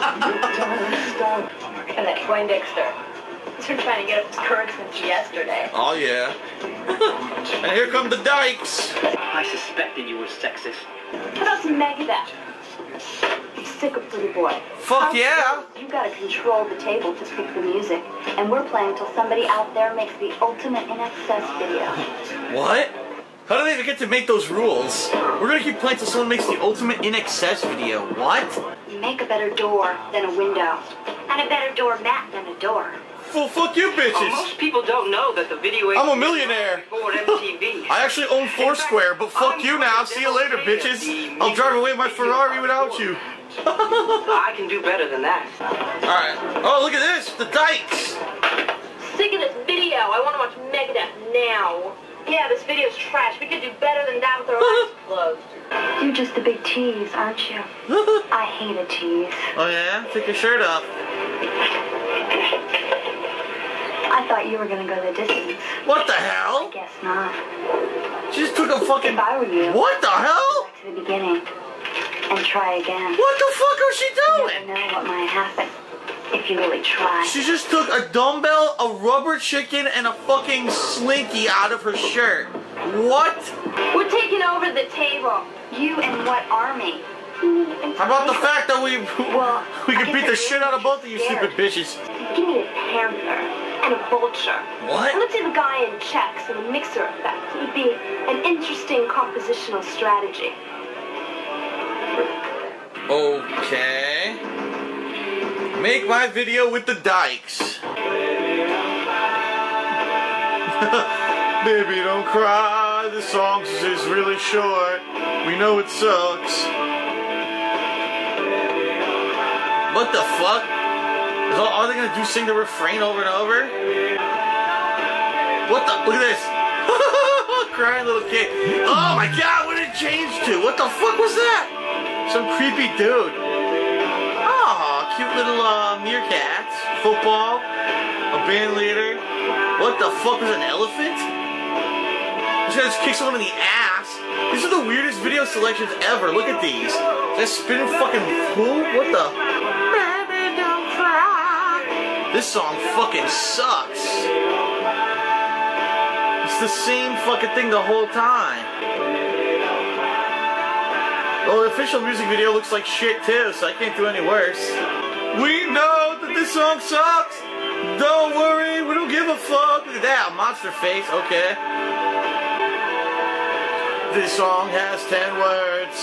And that Poindexter. He's been trying to get up his courage since yesterday. Oh, yeah. And here come the dykes. I suspected you were sexist. How about some Megadeth? He's sick of Pretty Boy. Fuck yeah. You gotta control the table to pick the music. And we're playing till somebody out there makes the ultimate I N X S video. What? How do they even get to make those rules? We're gonna keep playing till someone makes the ultimate I N X S video. What? Make a better door than a window. And a better doormat than a door. Well, fuck you bitches! Well, most people don't know that the video... I'm a millionaire! Before M T V. I actually own Foursquare, but fuck you now. See you later, bitches. I'll drive away my Ferrari without you. I can do better than that. Alright. Oh, look at this! The dykes! Sick of this video. I want to watch Megadeth now. Yeah, this video's trash. We could do better than that with our eyes closed. You're just a big tease, aren't you? I hate a tease. Oh yeah? Take your shirt off. I thought you were gonna go the distance. What the hell? I guess not. She just took a fucking... If I were you... What the hell? Back to the beginning. And try again. What the fuck was she doing? You never know what might happen if you really try. She just took a dumbbell, a rubber chicken, and a fucking slinky out of her shirt. What? We're taking over the table. You and what army? How about the fact that we well, we can beat the shit out of both of you stupid bitches? Give me a panther and a vulture. What? Let's do the guy in checks and a mixer effect. It would be an interesting compositional strategy. Okay. Make my video with the dykes. Baby, don't cry. This song is really short. We know it sucks. What the fuck? Is all, are they gonna do sing the refrain over and over? What the? Look at this. Crying little kid. Oh my god, what did it change to? What the fuck was that? Some creepy dude. Oh, cute little uh, meerkats. Football. A band leader. What the fuck was an elephant? This guy just kicked someone in the ass. These are the weirdest video selections ever. Look at these. That spinning fucking pool? What the? Baby, don't cry. This song fucking sucks. It's the same fucking thing the whole time. Well, the official music video looks like shit too, so I can't do any worse. We know that this song sucks. Don't worry, we don't give a fuck. Look at that, monster face, okay. This song has ten words.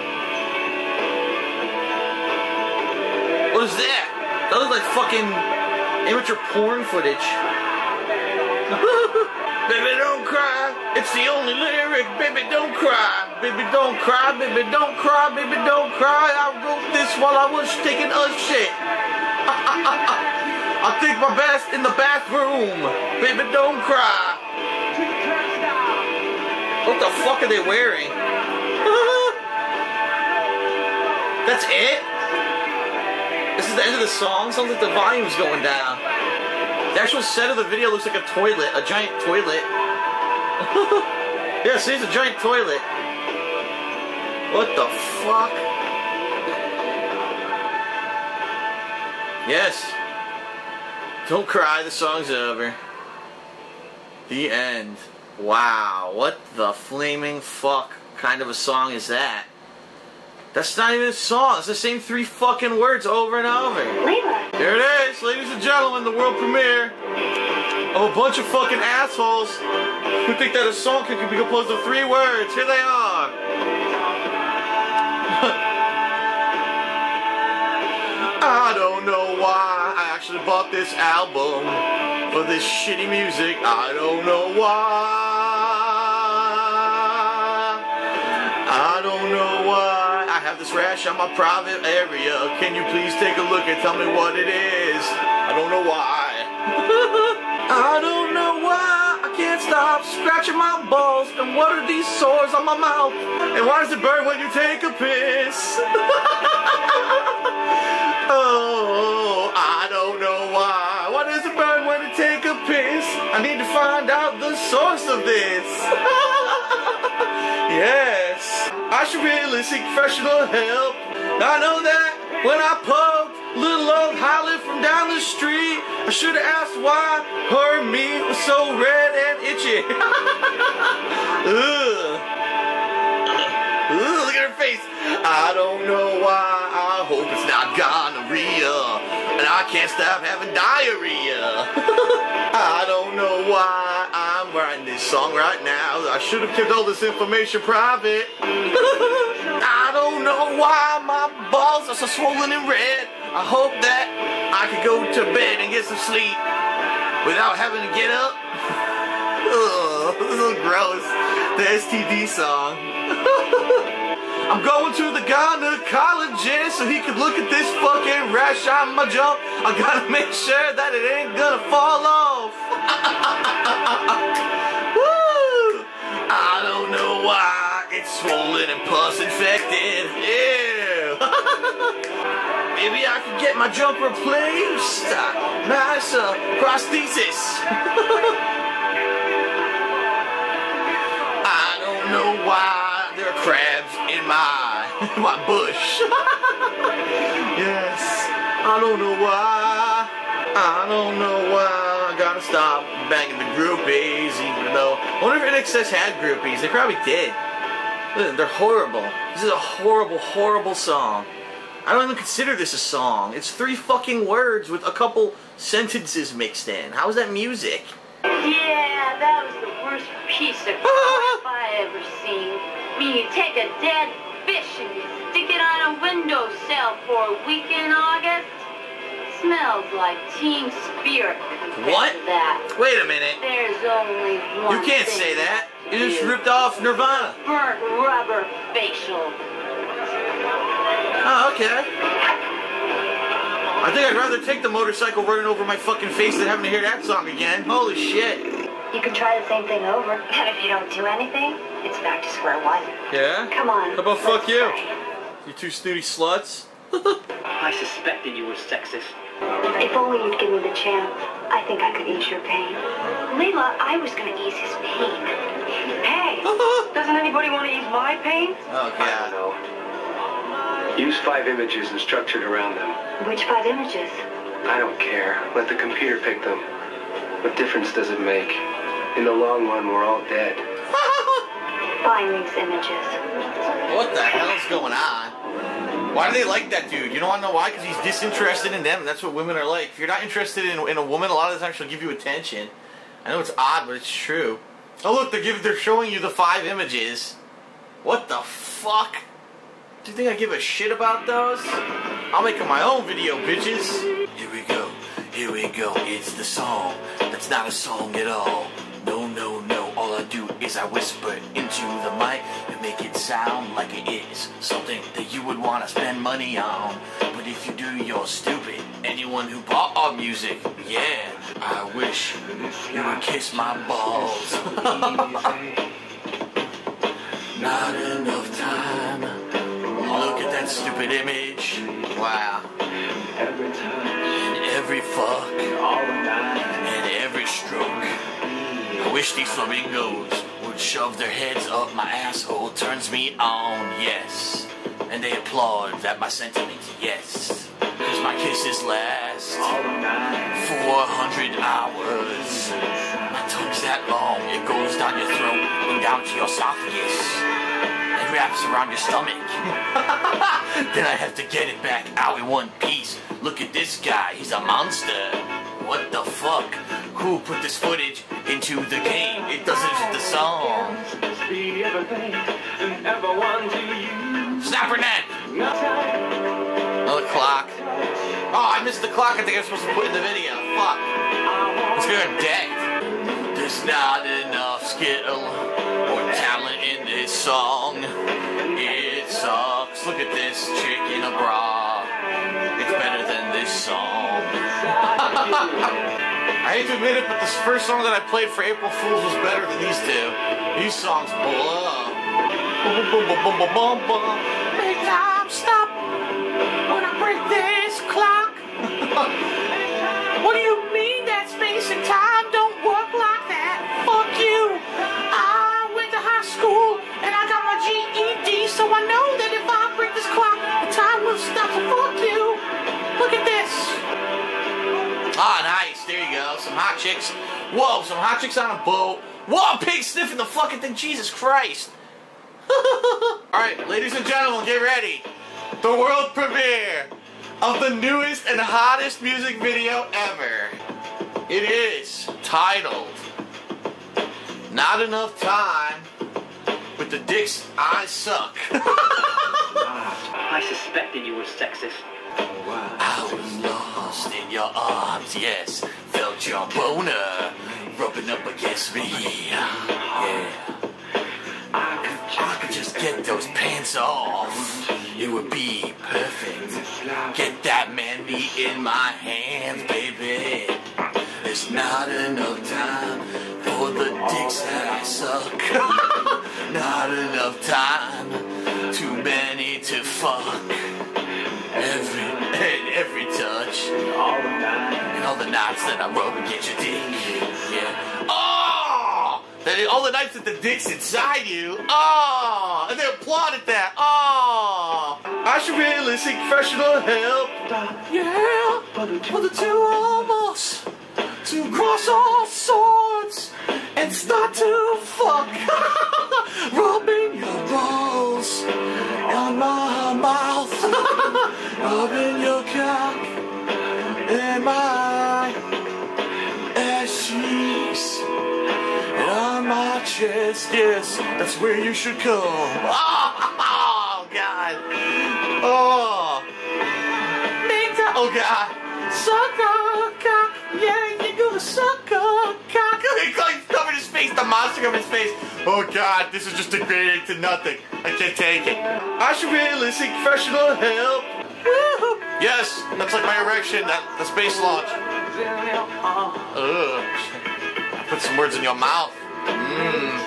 What is that? That looks like fucking amateur porn footage. Baby, don't cry. It's the only lyric. Baby, don't cry. Baby, don't cry. Baby, don't cry. Baby, don't cry. I wrote this while I was taking a shit. I think my best in the bathroom. Baby, don't cry. What the fuck are they wearing? That's it? This is the end of the song? Sounds like the volume's going down. The actual set of the video looks like a toilet, a giant toilet. Yeah, see, it's a giant toilet. What the fuck? Yes. Don't cry, the song's over. The end. Wow, what the flaming fuck kind of a song is that? That's not even a song, it's the same three fucking words over and over. Here it is, ladies and gentlemen, the world premiere of a bunch of fucking assholes who think that a song can be composed of three words. Here they are. I don't know why I actually bought this album for this shitty music. I don't know why. I don't know why I have this rash on my private area. Can you please take a look and tell me what it is? I don't know why. I don't know why I can't stop scratching my balls. And what are these sores on my mouth? And why does it burn when you take a piss? Oh, I don't know why. Why does it burn when you take a piss? I need to find out the source of this. Yes, I should really seek professional help. I know that when I poked little old Holly from down the street, I should have asked why her meat was so red and itchy. Ugh. Ugh, look at her face. I don't know why. I hope it's not gonorrhea. And I can't stop having diarrhea. I don't know why I'm writing this song right now. I should have kept all this information private. I don't know why my balls are so swollen and red. I hope that I can go to bed and get some sleep without having to get up. Ugh, this is gross. The S T D song. I'm going to the gynecologist so he can look at this fucking rash on my junk. I gotta make sure that it ain't gonna fall off. Woo! I don't know why it get swollen and pus infected. Ew. Maybe I could get my junk replaced. Nice uh, prosthesis. I don't know why there are crabs in my my bush. Yes, I don't know why. I don't know why. I gotta stop banging the groupies, even though I wonder if I N X S had groupies. They probably did. Listen, they're horrible. This is a horrible, horrible song. I don't even consider this a song. It's three fucking words with a couple sentences mixed in. How is that music? Yeah, that was the worst piece of crap I ever seen. I mean, you take a dead fish and you stick it on a windowsill for a week in August. Smells like Team Spirit. What? That. Wait a minute. There's only one. You can't thing say that. You just ripped off Nirvana. Burnt rubber facial. Oh, okay. I think I'd rather take the motorcycle running over my fucking face than having to hear that song again. Holy shit. You can try the same thing over, and if you don't do anything, it's back to square one. Yeah? Come on. How about fuck you? You two snooty sluts. I suspected you were sexist. If only you'd give me the chance, I think I could ease your pain. Leela, I was gonna ease his pain. Hey, doesn't anybody want to ease my pain? Oh, God. No. Use five images and structure it around them. Which five images? I don't care. Let the computer pick them. What difference does it make? In the long run, we're all dead. Find these images. What the hell is going on? Why do they like that dude? You don't want to know why? Because he's disinterested in them. That's what women are like. If you're not interested in, in a woman, a lot of the time she'll give you attention. I know it's odd, but it's true. Oh look, they're giving, they're showing you the five images. What the fuck? Do you think I give a shit about those? I'll make my own video, bitches. Here we go. Here we go. It's the song. That's not a song at all. No, no, no. All I do is I whisper into the mic and make it sound like it is something that you would want to spend money on. But if you do, you're stupid. Anyone who bought our music, yeah, I wish you would kiss my balls. Not enough time. Look at that stupid image. Wow. Every touch, and every fuck, and every stroke. I wish these flamingos would shove their heads up my asshole. Turns me on, yes. And they applaud at my sentiments, yes. Cause my kisses last four hundred hours. My tongue's that long, it goes down your throat and down to your esophagus. It wraps around your stomach. Then I have to get it back out in one piece. Look at this guy, he's a monster. What the fuck? Who put this footage into the game? It doesn't fit the song. Snapper net! Another clock. Oh, I missed the clock I think I was supposed to put in the video. Fuck. Let's go and dead. There's not enough skill or talent in this song. It sucks. Look at this chick in a bra. It's better than this song. I hate to admit it, but this first song that I played for April Fools was better than these two. These songs blow. Make time stop when I break this clock. What do you mean that space and time don't work like that? Fuck you. I went to high school and I got my G E D, so I know that if I break this clock, the time will stop. So fuck you. Look at this. Ah, nice. There you go. Some hot chicks. Whoa, some hot chicks on a boat. Whoa, a pig sniffing the fucking thing. Jesus Christ. Alright, ladies and gentlemen, get ready. The world premiere of the newest and hottest music video ever. It is titled Not Enough Time with the Dicks I Suck. I suspected you were sexist. I was lost in your arms, yes. Felt your boner rubbing up against me. Yeah. If I could just get those pants off, it would be perfect. Get that man meat in my hands, baby. There's not enough time for the dick dicks that I suck. Not enough time. Too many to fuck. Every and every touch. All the nights. And all the nights that I rub against your dick. Yeah. Oh! That all the nights that the dick's inside you. Oh! And they applaud at that. Oh! I should really seek professional help. Yeah. For the two of us to cross our swords and start to fuck. Rubbing your balls on my mouth. Rubbing your cock in my ass cheeks. And on my chest, yes, that's where you should come. Oh, God. Oh. Make that, oh, God. Suck a cock. Yeah, you're gonna suck a cock. He's covered his face, the monster covered his face. Oh, God, this is just degrading to nothing. I can't take it. I should really seek professional help. Woo-hoo. Yes, that's like my erection, that the space launch. Ugh. Put some words in your mouth. Mmm.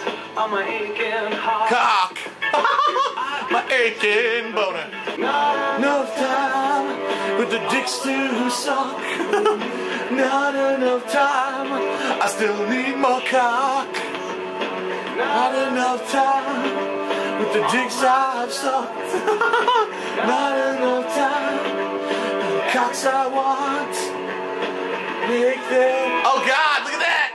Cock. My aching boner. Enough time with the dicks to suck. Not enough time. I still need more cock. Not enough time with the dicks I've sucked. Not enough time. The cocks I want. Make them. Oh God, look at that!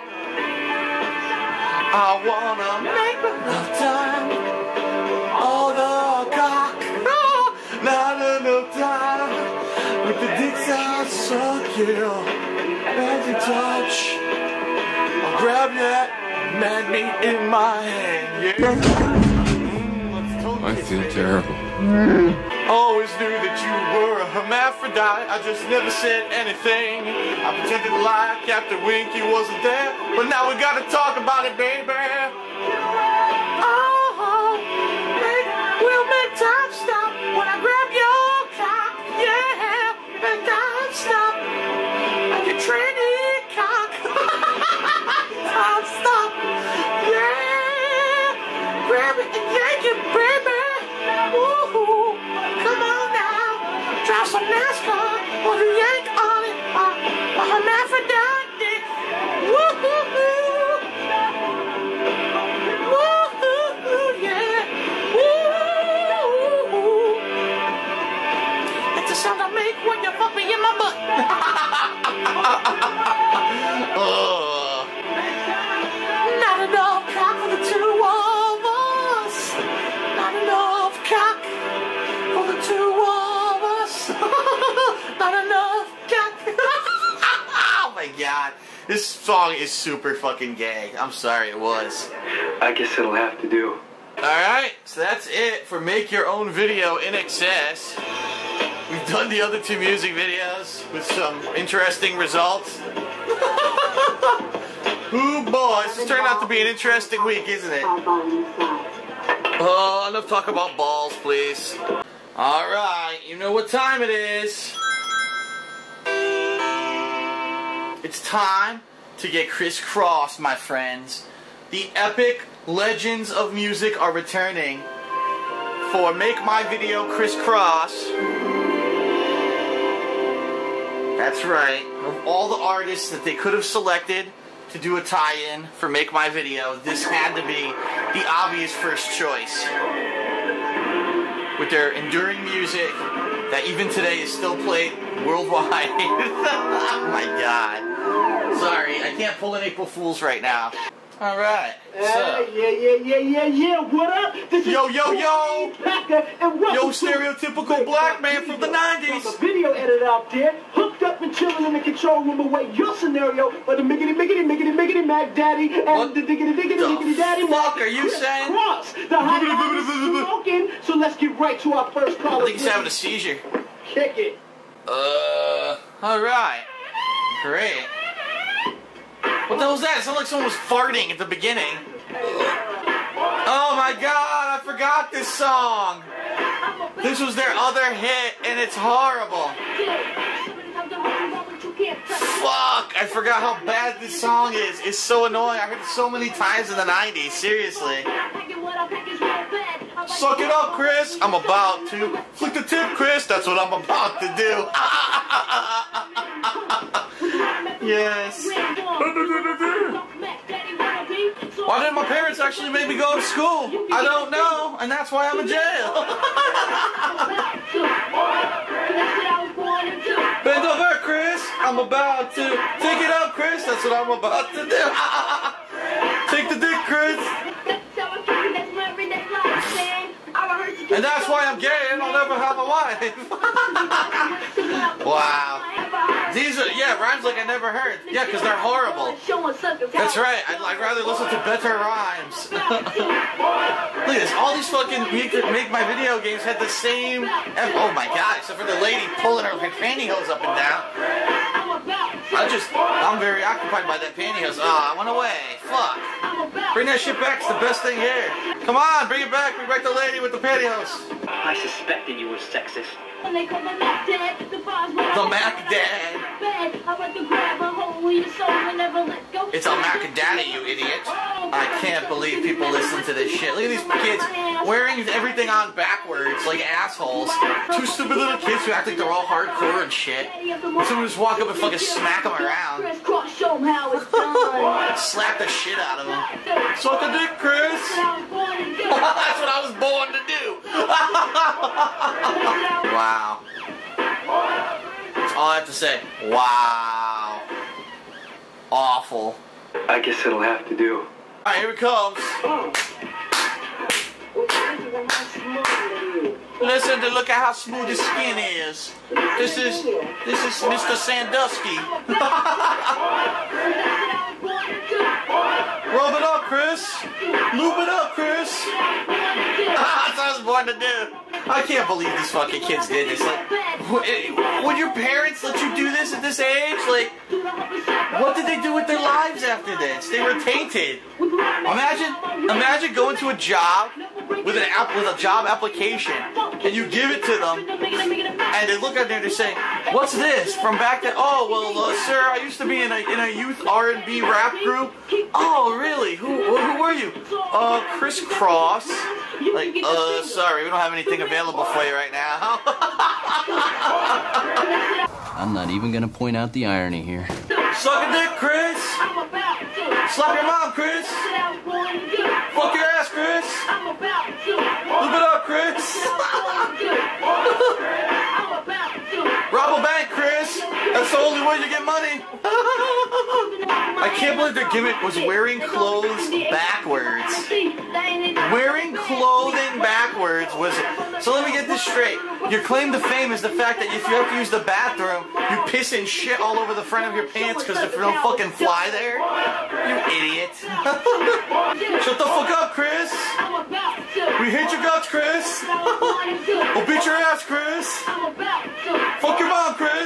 I wanna make enough time. All the cock. Oh, not enough time with the dicks I suck, yeah. Every touch. I'll grab that mad meat in my hand, yeah. Mm, I feel terrible. Always knew that you were a hermaphrodite. I just never said anything. I pretended to lie, Captain Winky wasn't there. But now we gotta talk about it, baby. Oh, make, we'll make time stop when I grab your cock. Yeah, make time stop. Like a trainee cock. Time stop. Yeah, grab it and yank it, baby. Woo-hoo. Come on now, drive some NASCAR, or the yank on it, uh, a hermaphrodite dick. Woo-hoo-hoo. Woo-hoo-hoo, yeah. Woo-hoo-hoo. That's the sound I make when you fuck me in my butt. Oh. Not enough cock for the two of us. Not enough cock for the two of us. Not enough cock. Oh my God. This song is super fucking gay. I'm sorry, it was. I guess it'll have to do. Alright, so that's it for Make Your Own Video I N X S. We've done the other two music videos with some interesting results. Ooh boy, this has turned out to be an interesting week, isn't it? Oh, enough talk about balls, please. Alright, you know what time it is. It's time to get Kriss Kross, my friends. The epic legends of music are returning for Make My Video Kriss Kross. That's right. Of all the artists that they could have selected to do a tie-in for Make My Video, this had to be the obvious first choice. With their enduring music that even today is still played worldwide. Oh my God. Sorry, I can't pull an April Fool's right now. Alright. Hey, yeah, yeah, yeah, yeah, yeah. What up? This yo, is yo, yo! Packer, and yo, stereotypical black man from the nineties. A video editor out there, hooked up and chilling in the control room away your scenario for the miggity, miggity, miggity, miggity, Mac Daddy, and what the diggity, diggity, diggity, daddy. What are you Kriss saying? Kross, the hot smoking. So let's get right to our first call. I think he's having a seizure. Kick it. Uh, alright. Great. What the hell was that? It sounded like someone was farting at the beginning. Oh my God, I forgot this song. This was their other hit, and it's horrible. Fuck, I I forgot how bad this song is. It's so annoying. I heard it so many times in the nineties. Seriously. Suck it up, Kris. I'm about to flick the tip, Kris. That's what I'm about to do. Yes. Why didn't my parents actually make me go to school? I don't know, and that's why I'm in jail. Bend over, Kris. I'm about to take it up, Kris. That's what I'm about to do. Take the dick, Kris. And that's why I'm gay and I'll never have a wife. Wow. These are, yeah, rhymes like I never heard. Yeah, because they're horrible. That's right. I'd, I'd rather listen to better rhymes. Look at this. All these fucking make, make my video games had the same. Oh my god, except for the lady pulling her pantyhose up and down. I just, I'm very occupied by that pantyhose. Ah, oh, I went away. Fuck. Bring that shit back. It's the best thing here. Come on, bring it back. Bring back the lady with the pantyhose. I suspected you were sexist. The Mac Dad. It's a Mac Daddy, you idiot. I can't believe people listen to this shit. Look at these kids wearing everything on backwards like assholes. Two stupid little kids who act like they're all hardcore and shit. Someone just walk up and fucking smack them around. Slap the shit out of them. Suck a dick, Kris. That's what I was born to do. Wow. That's all I have to say. Wow. Awful. I guess it'll have to do. Alright, here it comes. Listen to look at how smooth his skin is. This is this is Mister Sandusky. Rub it up, Kris. Lube it up, Kris. That's what I was born to do. I can't believe these fucking kids did this. Like, would your parents let you do this at this age? Like, what did they do with their lives after this? They were tainted. Imagine, imagine going to a job with an app with a job application, and you give it to them, and they look at there and they say, "What's this from back then?" "Oh, well, uh, sir, I used to be in a in a youth R and B rap group." "Oh, really? Who who were you?" "Uh, Kriss Kross." Like, uh, sorry, we don't have anything available for you right now. I'm not even gonna point out the irony here. Suck a dick, Kris. Slap your mom, Kris. Fuck your ass, Kris. Lube it up, Kris. Rob a bank, Kris. That's the only way you get money. I can't believe their gimmick was wearing clothes backwards. Wearing clothing backwards was... So let me get this straight. Your claim to fame is the fact that if you have to use the bathroom, you piss and shit all over the front of your pants because there's no fucking fly there? You idiot. Shut the fuck up, Kris. We hate your guts, Kris. We'll beat your ass, Kris. Fuck your mom, Kris.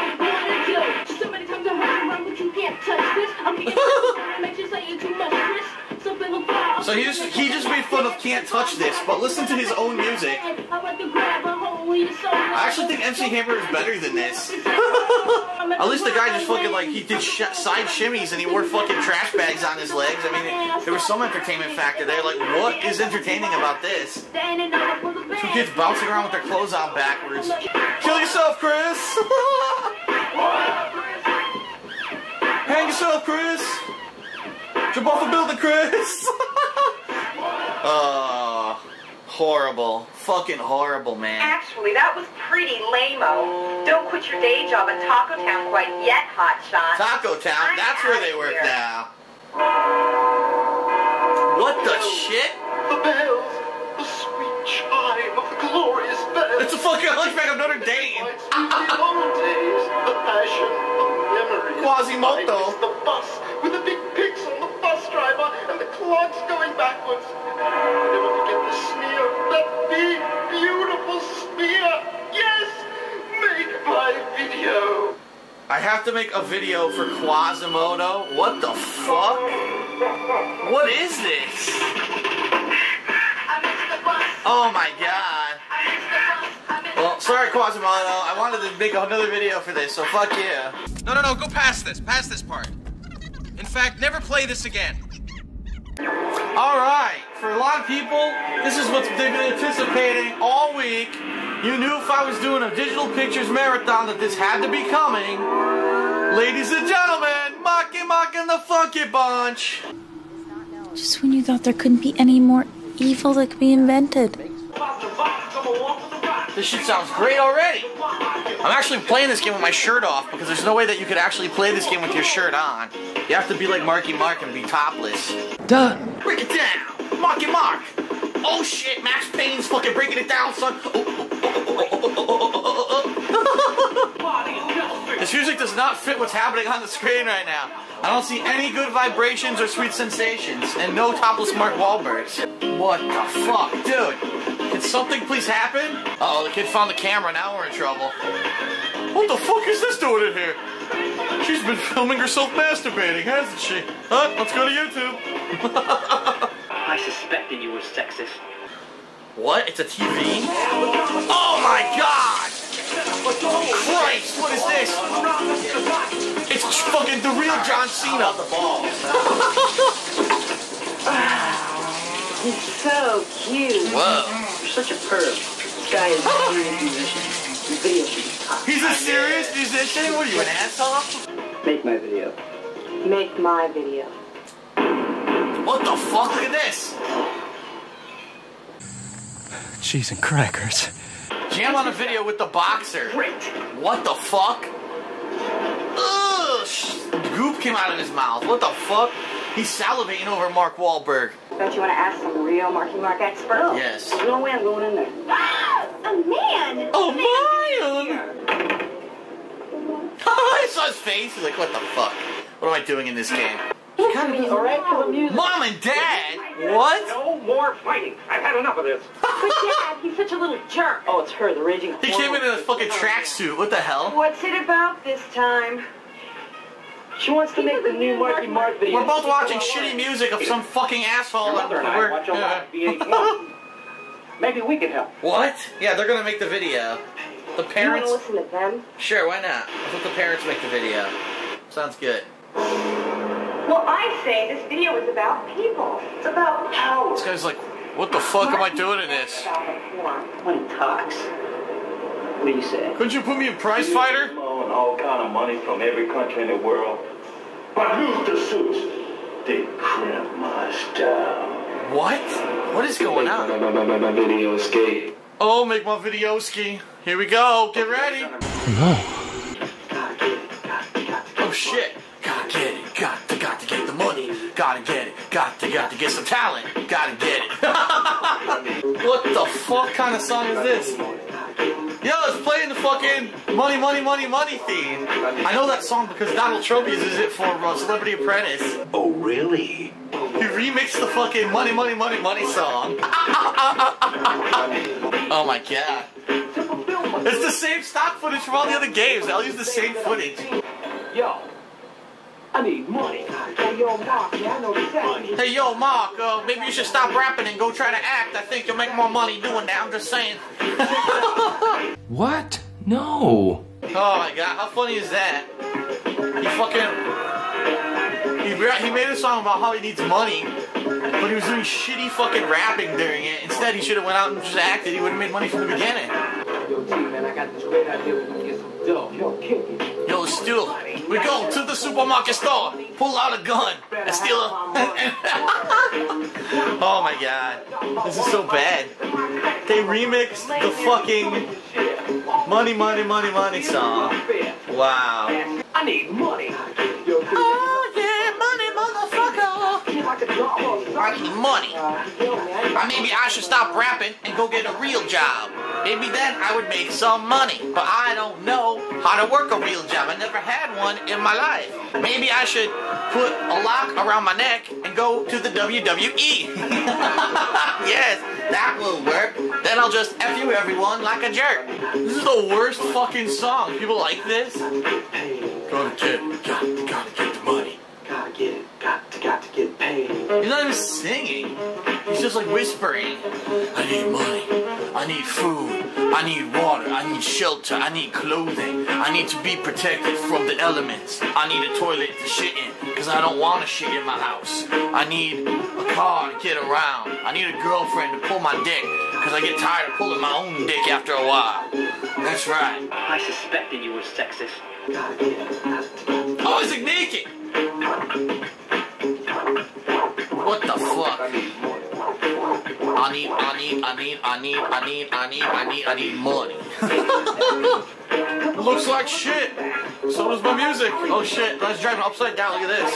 So he just he just made fun of Can't Touch This, but listen to his own music. I actually think M C Hammer is better than this. At least the guy just fucking like he did sh side shimmies and he wore fucking trash bags on his legs. I mean, it, there was some entertainment factor there. Like, what is entertaining about this? Two kids bouncing around with their clothes on backwards. Kill yourself, Kris. Hang yourself, Kris. Jump off the building, Kris. Oh, horrible. Fucking horrible, man. Actually, that was pretty lame-o. Don't quit your day job at Taco Town quite yet, hotshot. Taco Town? That's where they work now. What the shit? The bells, the sweet chime of the glorious bells. It's a fucking Hunchback of Notre Dame. The old days, the passion, the memories. Quasimodo. The bus with the big pigs on the bus driver and the clocks going backwards. I never forget the smear, that big, beautiful smear. Yes, make my video. I have to make a video for Quasimodo. What the fuck? What is this? Oh my god. Well, Sorry, Quasimodo. I wanted to make another video for this, so fuck yeah. No, no, no. Go past this. Past this part. In fact, never play this again. Alright, for a lot of people, this is what they've been anticipating all week. You knew if I was doing a digital pictures marathon that this had to be coming. Ladies and gentlemen, Marky Mark and the Funky Bunch. Just when you thought there couldn't be any more evil that could be invented. This shit sounds great already. I'm actually playing this game with my shirt off because there's no way that you could actually play this game with your shirt on. You have to be like Marky Mark and be topless. Duh. Break it down. Marky Mark. Oh shit, Max Payne's fucking breaking it down, son. This music does not fit what's happening on the screen right now. I don't see any good vibrations or sweet sensations, and no topless Mark Wahlbergs. What the fuck, dude? Can something please happen? Uh oh, the kid found the camera, now we're in trouble. What the fuck is this doing in here? She's been filming herself masturbating, hasn't she? Huh? Let's go to YouTube. I suspected you were sexist. What? It's a T V? Oh my god! Christ, what is this? It's fucking the real John Cena. He's so cute. Whoa. You're such a perv. This guy is a serious musician. Your video should be top. He's a serious musician? What are you, an asshole? Make my video. Make my video. What the fuck? Look at this. Cheese and crackers. Jam on a video with the boxer. Great. What the fuck? Ugh! Goop came out of his mouth. What the fuck? He's salivating over Mark Wahlberg. Don't you want to ask some real Marky Mark experts? Yes. No way I'm going in there. A man! Oh, man! I saw his face. He's like, what the fuck? What am I doing in this game? Come me, alright, for the music. Mom and Dad? What? No more fighting. I've had enough of this. But Dad, he's such a little jerk. Oh, it's her, the raging. He came in in a fucking tracksuit. What the hell? What's it about this time? She wants to make the new Marky Mark video. We're both watching shitty music of some fucking asshole. Your mother and I We're- watch a lot yeah. of V H one. Maybe we can help. What? Yeah, they're gonna make the video. The You want parents? to listen to them? Sure, why not? Let's let the parents make the video. Sounds good. Well, I say this video is about people. It's about power. This guy's like, what the fuck am I doing in this? Money talks. What do you say? Couldn't you put me in Prize Fighter? And all kind of money from every country in the world. But lose the suits. They cramp my style. What? What is going on? My, my, my, my, my video ski. Oh, make my video ski. Here we go. Get ready. No. Oh shit. Gotta get it. Got to, got to get the money. Gotta get it. Got to, got to get some talent. Gotta get it. What the fuck kind of song is this? Yo, it's playing the fucking money, money, money, money theme. I know that song because Donald Trump uses it for uh, Celebrity Apprentice. Oh, really? He remixed the fucking money, money, money, money song. Oh my god. It's the same stock footage from all the other games. I'll use the same footage. Yo, I need money. Hey, yo, Mark, yeah, I know exactly. Hey, yo, Mark, uh, maybe you should stop rapping and go try to act. I think you'll make more money doing that. I'm just saying. What? No. Oh my god, how funny is that? He fucking... He, he made a song about how he needs money, but he was doing shitty fucking rapping during it. Instead, he should have went out and just acted. He would have made money from the beginning. Yo, T, man, I got this great idea. We can get some dough. Yo, kick it. Yo, Stu, we go to the supermarket store, pull out a gun, and steal a... Oh my god, this is so bad. They remixed the fucking Money, Money, Money, Money song. Wow. I need money. Oh yeah, money, motherfucker. I need money. Or maybe I should stop rapping and go get a real job. Maybe then I would make some money. But I don't know how to work a real job. I never had one in my life. Maybe I should put a lock around my neck and go to the W W E. Yes, that will work. Then I'll just F you everyone like a jerk. This is the worst fucking song. People like this? Gotta get it, got, gotta get the money. Gotta get it, got to, got to get paid. He's not even singing. He's just like whispering. I need money. I need food. I need water. I need shelter. I need clothing. I need to be protected from the elements. I need a toilet to shit in because I don't want to shit in my house. I need a car to get around. I need a girlfriend to pull my dick because I get tired of pulling my own dick after a while. That's right. I suspected you were sexist. Oh, is it naked? What the fuck? I need, I need, I need, I need, I need, I need, I need, I need money. It looks like shit. So does my music. Oh shit, let's drive it upside down. Look at this.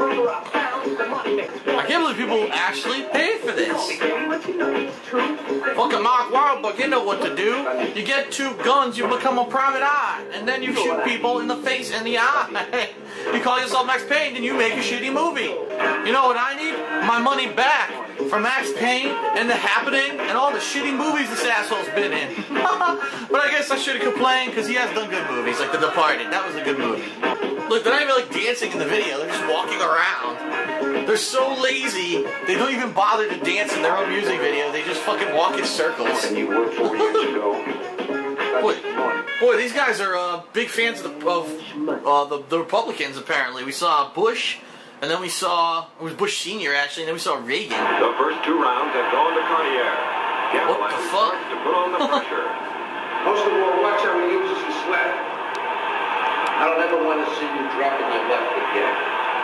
I can't believe people actually pay for this. Fucking Mark Wahlberg, you know what to do. You get two guns, you become a private eye, and then you shoot people in the face and the eye. You call yourself Max Payne, and you make a shitty movie. You know what I need? My money back from Max Payne and The Happening and all the shitty movies this asshole's been in. But I guess I shouldn't complain because he has done good movies, like The Departed. That was a good movie. Look, they're not even like dancing in the video. They're just walking around. They're so lazy, they don't even bother to dance in their own music video. They just fucking walk in circles. And you worked four years ago. Boy, boy, these guys are uh, big fans of, the, of uh, the, the Republicans, apparently. We saw Bush, and then we saw, it was Bush Senior actually, and then we saw Reagan. The first two rounds have gone to Cartier. What the fuck? To put on the pressure. Most of all, watch how he uses the sweater. I don't ever want to see you dropping your left again.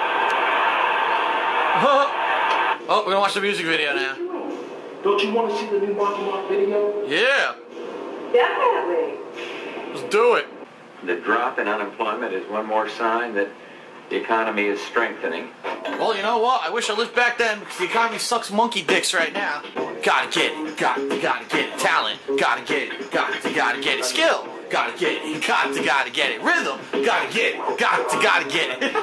Oh, we're gonna watch the music video now. Don't you want to see the new Marky Mark video? Yeah. Definitely. Let's do it. The drop in unemployment is one more sign that the economy is strengthening. Well, you know what? I wish I lived back then because the economy sucks monkey dicks right now. Gotta get it. Got to gotta get it. Talent. Gotta get it. Got to gotta get it. Skill. Gotta get it. Got to gotta get it. Rhythm. Gotta get it. Got to gotta get it.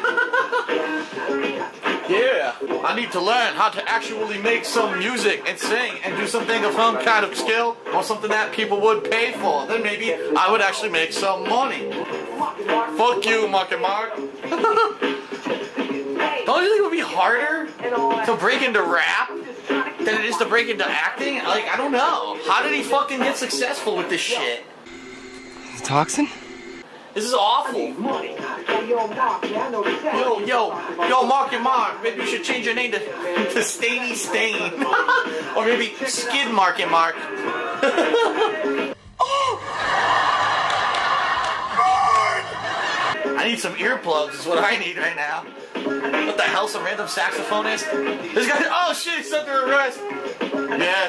Yeah. I need to learn how to actually make some music and sing and do something of some kind of skill or something that people would pay for. Then maybe I would actually make some money. Fuck you, Marky Mark. Don't you think it would be harder to break into rap than it is to break into acting? Like, I don't know. How did he fucking get successful with this shit? Toxin? This is awful. Yo, yo, yo, Marky Mark. Maybe you should change your name to, to Stainy Stain. Or maybe Skid Marky Mark. I need some earplugs is what I need right now. What the hell, some random saxophonist? This guy, oh shit, he's under arrest. Yes.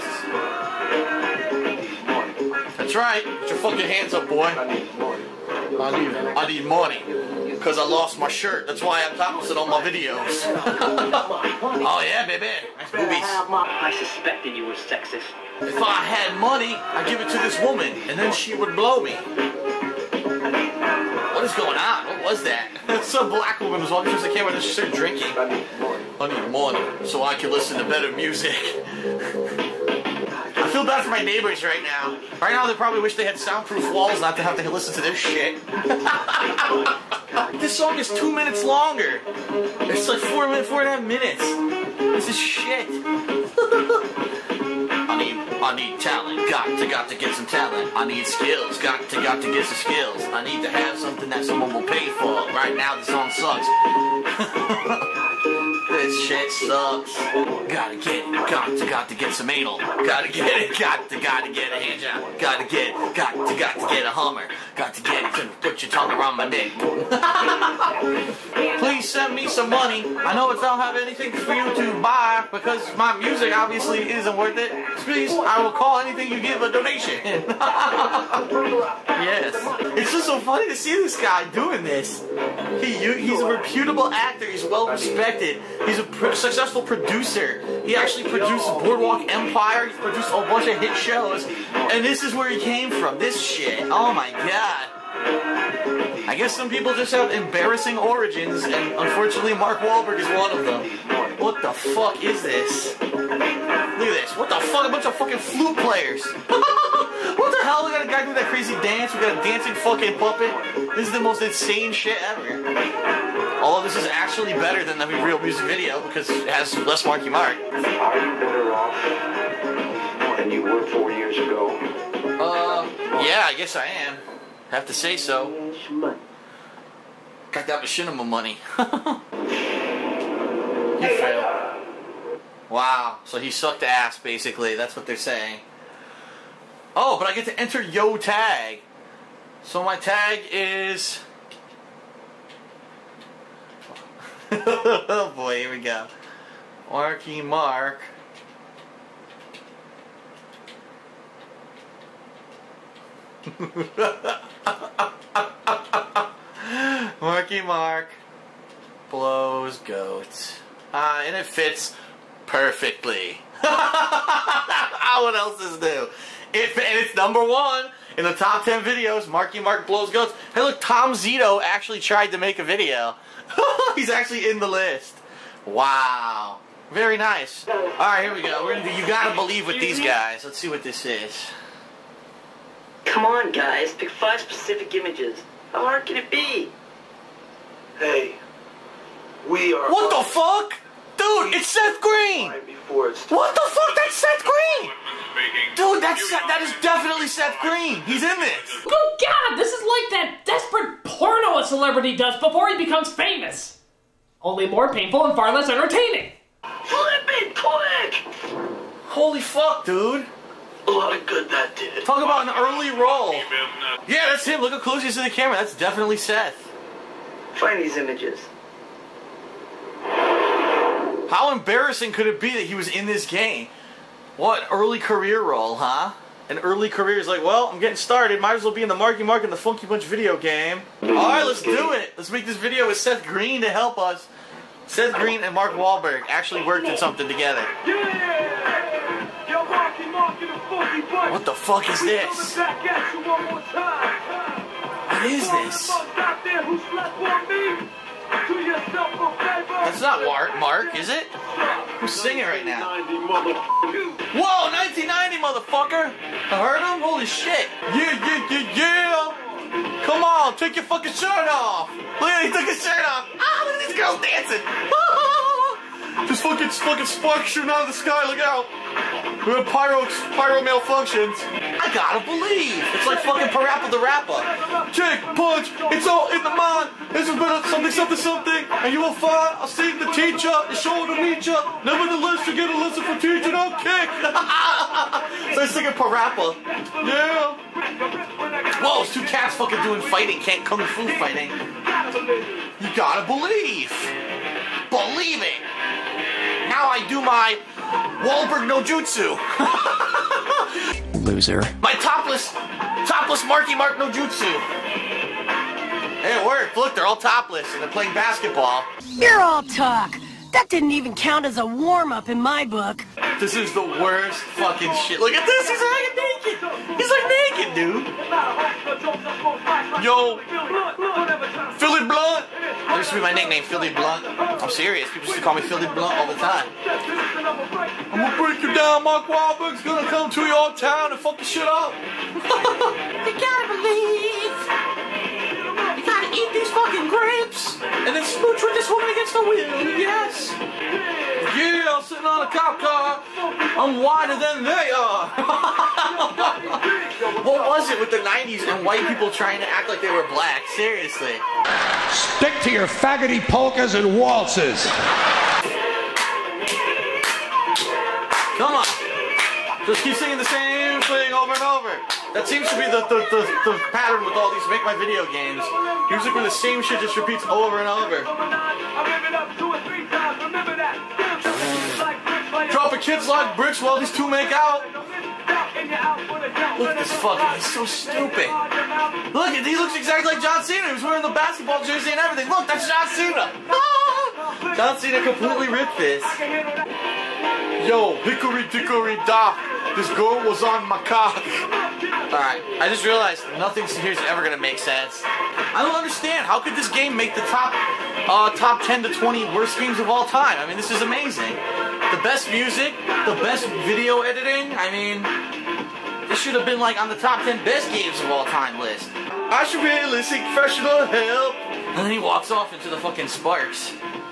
That's right. Put your fucking hands up, boy. I need, I need money. Because I lost my shirt. That's why I'm topless in all my videos. Oh yeah, baby. Nice boobies. I suspected you were sexist. If I had money, I'd give it to this woman, and then she would blow me. What is going on? What was that? Some black woman was walking towards the camera and she started drinking. I need money so I can listen to better music. I feel bad for my neighbors right now. Right now they probably wish they had soundproof walls not to have to listen to this shit. This song is two minutes longer. It's like four minutes, four and a half minutes. This is shit. I need, I need talent. Got to, got to get some talent. I need skills. Got to, got to get some skills. I need to have something that someone will pay for. Right now, the song sucks. This shit sucks. Gotta get it. Got to, got to get some anal. Gotta get it. Got to, got to get a hand job. Gotta get it. Got to, got to get a Hummer. Got to get it. Put your tongue around my dick. Please send me some money. I know I don't have anything for you to buy because my music obviously isn't worth it. Please, I will call anything you give a donation. Yes. It's just so funny to see this guy doing this. He, he's a reputable actor. He's well respected. He's a pr successful producer. He actually produced Boardwalk Empire. He's produced a bunch of hit shows. And this is where he came from. This shit. Oh my god. I guess some people just have embarrassing origins, and unfortunately Mark Wahlberg is one of them. What the fuck is this? Look at this. What the fuck? A bunch of fucking flute players. What the hell? We got a guy doing that crazy dance. We got a dancing fucking puppet. This is the most insane shit ever. All of this this is actually better than the real music video because it has less Marky Mark. Are you better off than you were four years ago? Uh, yeah, I guess I am. Have to say so. Got that machinima money. He failed. Wow, so he sucked ass, basically. That's what they're saying. Oh, but I get to enter yo tag. So my tag is... Oh boy, here we go. Marky Mark. Marky Mark blows goats. Ah, and it fits perfectly. What else is new? It, and it's number one in the top ten videos. Marky Mark blows goats. Hey, look, Tom Zito actually tried to make a video. He's actually in the list. Wow. Very nice. Alright, here we go. We're gonna do You Gotta Believe with these guys. Let's see what this is. Come on, guys. Pick five specific images. How hard can it be? Hey, we are... What the fuck? Dude, it's Seth Green! What the fuck? That's Seth Green! Dude, that's that is definitely Seth Green. He's in this. Good God, this is like that desperate porno a celebrity does before he becomes famous. Only more painful and far less entertaining. Flip it quick! Holy fuck, dude. A lot of good that did. Talk about an early roll. Yeah, that's him. Look how close he is to the camera. That's definitely Seth. Find these images. How embarrassing could it be that he was in this game? What early career role, huh? An early career is like, well, I'm getting started. Might as well be in the Marky Mark and the Funky Bunch video game. Alright, let's do it. Let's make this video with Seth Green to help us. Seth Green and Mark Wahlberg actually worked in something together. What the fuck is this? What is this? That's not Mark, Mark, is it? Who's singing right now? Whoa, nineteen ninety, motherfucker! I heard him? Holy shit! Yeah, yeah, yeah, yeah! Come on, take your fucking shirt off! Look at he took his shirt off! Ah, look at these girls dancing! Just fucking, fucking sparks shooting out of the sky, look out! We have pyro, pyro malfunctions. I gotta believe. It's like fucking Parappa the Rapper. Kick, punch, it's all in the mind. This is better something, something, something. And you will find, I'll see the teacher, the shoulder to meet you. Nevertheless, you get a lesson from teaching, I'll kick. So he's singing Parappa. Yeah. Whoa, it's two cats fucking doing fighting, can't kung fu fighting. You gotta believe. Believe it. Now I do my Wahlberg no jutsu. Loser. My topless, topless Marky Mark no jutsu. Hey, it worked. Look, they're all topless and they're playing basketball. You're all talk. That didn't even count as a warm-up in my book. This is the worst fucking shit. Look at this. He's like naked. He's like naked, dude. Yo, Philly Blunt. That used to be my nickname, Philly Blunt. I'm serious. People used to call me Philly Blunt all the time. I'm gonna break you down. Mark Wahlberg's gonna come to your town and fuck the shit up. You gotta believe. You gotta eat these fucking grapes and then smooch with this woman against the wheel. Yes. Yeah, I'm sitting on a cop car. I'm wider than they are. What was it with the nineties and white people trying to act like they were black? Seriously. Stick to your faggoty polkas and waltzes. Come on. Just keep singing the same thing over and over. That seems to be the, the, the, the pattern with all these Make My Video games. Music where the same shit just repeats over and over. Dropping kids like bricks while these two make out. Look at this fucking, he's so stupid. Look, he looks exactly like John Cena. He was wearing the basketball jersey and everything. Look, that's John Cena. John Cena completely ripped this. Yo, hickory dickory dock. This girl was on my cock. Alright, I just realized nothing here is ever gonna make sense. I don't understand. How could this game make the top uh, top ten to twenty worst games of all time? I mean, this is amazing. The best music, the best video editing. I mean, this should have been like on the top ten best games of all time list. I should really seek professional help. And then he walks off into the fucking sparks.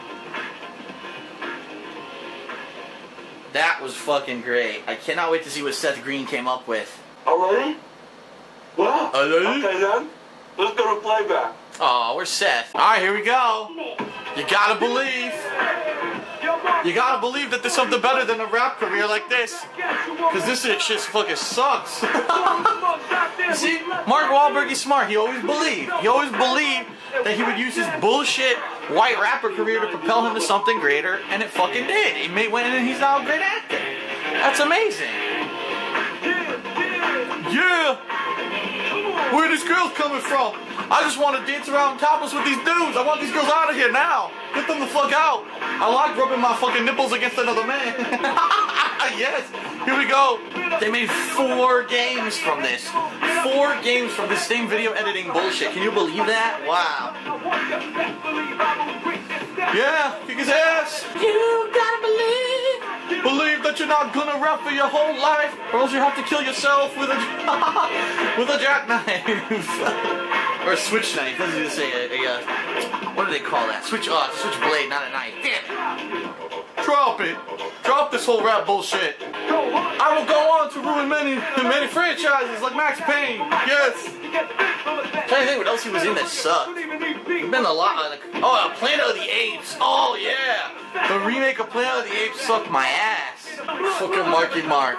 That was fucking great. I cannot wait to see what Seth Green came up with. Already? Well, Already? okay then. Let's go to playback. Oh, where's Seth? Alright, here we go. You gotta believe. You gotta believe that there's something better than a rap career like this. Because this shit just fucking sucks. You see, Mark Wahlberg is smart. He always believed. He always believed that he would use his bullshit white rapper career to propel him to something greater, and it fucking did. He made went in and he's now a great actor. That's amazing. Yeah! Where are these girls coming from? I just want to dance around topless with these dudes. I want these girls out of here now. Get them the fuck out. I like rubbing my fucking nipples against another man. Yes, here we go. They made four games from this. Four games from this same video editing bullshit. Can you believe that? Wow. Yeah, kick his ass. You gotta believe. Believe that you're not gonna rap for your whole life, or else you have to kill yourself with a with a jackknife or a switch knife. What did you say? A, a, uh, what do they call that? Switch, oh, switch blade, not a knife. Damn it! Drop it. Drop this whole rap bullshit. I will go on to ruin many many franchises like Max Payne. Yes. I'm trying to think what else he was in that sucked. There's been a lot. Of, oh, Planet of the Apes. Oh yeah. The remake of Planet of the Apes sucked my ass. Fucking Marky Mark.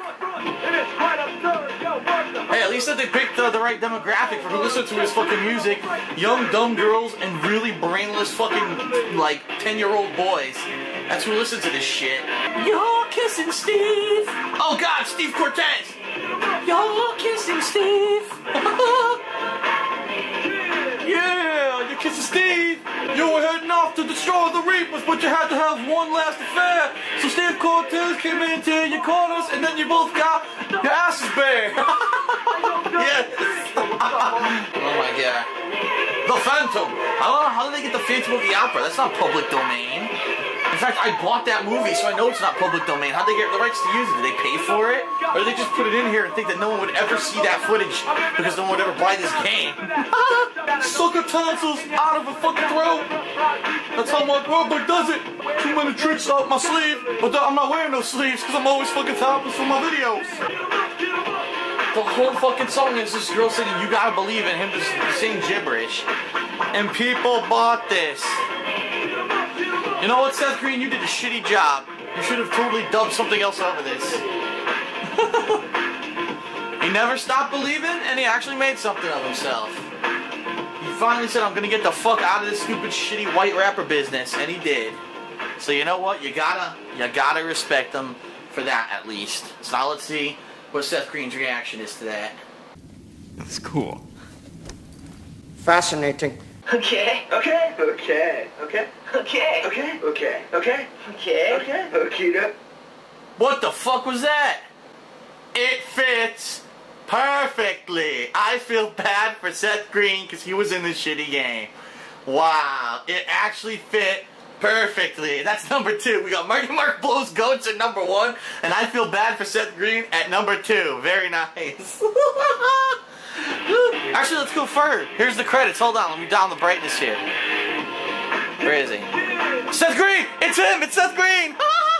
Hey, at least that they picked uh, the right demographic for who listens to his fucking music. Young, dumb girls and really brainless fucking, like, ten-year-old boys. That's who listens to this shit. You're kissing Steve. Oh god, Steve Cortez. You're kissing Steve. Yeah, you're kissing Steve. You were heading off to destroy the Reapers, but you had to have one last affair. So Steve Cortez came into your corners, and then you both got your asses bare. Yes. Oh my god. The Phantom. I don't know how did they get the Phantom of the Opera. That's not public domain. In fact, I bought that movie, so I know it's not public domain. How'd they get the rights to use it? Did they pay for it? Or did they just put it in here and think that no one would ever see that footage because no one would ever buy this game? Sucker tonsils out of a fucking throat. That's how Mark Wahlberg does it. Too many tricks up my sleeve, but I'm not wearing no sleeves because I'm always fucking topless for my videos. The whole fucking song is this girl singing "You Gotta Believe" in him just saying gibberish. And people bought this. You know what, Seth Green? You did a shitty job. You should have totally dubbed something else over this. He never stopped believing, and he actually made something of himself. He finally said, I'm gonna get the fuck out of this stupid, shitty white rapper business, and he did. So you know what? You gotta, you gotta respect him for that, at least. So now let's see what Seth Green's reaction is to that. That's cool. Fascinating. Okay, okay, okay, okay, okay, okay, okay, okay, okay, okay, okay. What the fuck was that? It fits perfectly. I feel bad for Seth Green because he was in this shitty game. Wow, it actually fit perfectly. That's number two. We got Marky Mark blows goats at number one, and I feel bad for Seth Green at number two. Very nice. Actually, let's go further. Here's the credits. Hold on, let me down the brightness here. Where is he? Seth Green! It's him! It's Seth Green!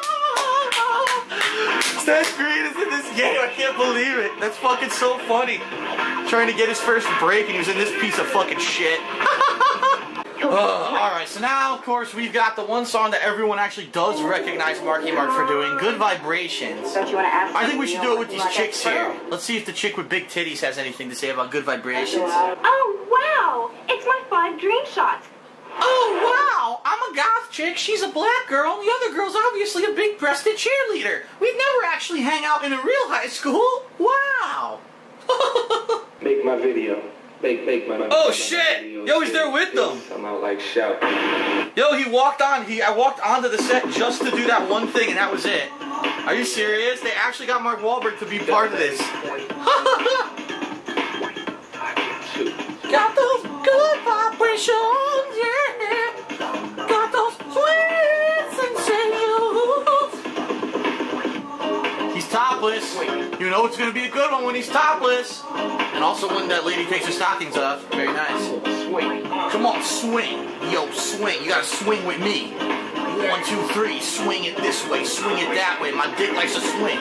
Seth Green is in this game. I can't believe it. That's fucking so funny. Trying to get his first break, and he was in this piece of fucking shit. Uh, Alright, so now, of course, we've got the one song that everyone actually does recognize Marky Mark for doing, Good Vibrations. Don't you want to ask I think we should do it with these chicks here. Let's see if the chick with big titties has anything to say about Good Vibrations. Oh, wow! It's my five dream shots. Oh, wow! I'm a goth chick, she's a black girl, and the other girl's obviously a big-breasted cheerleader. We'd never actually hang out in a real high school. Wow! Make my video. Make, make my, my Oh my, shit! My Yo, he's there with them. I'm out like shout. Yo, he walked on. He I walked onto the set just to do that one thing, and that was it. Are you serious? They actually got Mark Wahlberg to be part of this. Got those good vibrations, yeah. Got those sweet sensations. He's topless. You know it's gonna be a good one when he's topless. And also when that lady takes her stockings off. Very nice. Swing. Come on, swing. yo, swing. You gotta swing with me. One, two, three. Swing it this way. Swing it that way. My dick likes to swing.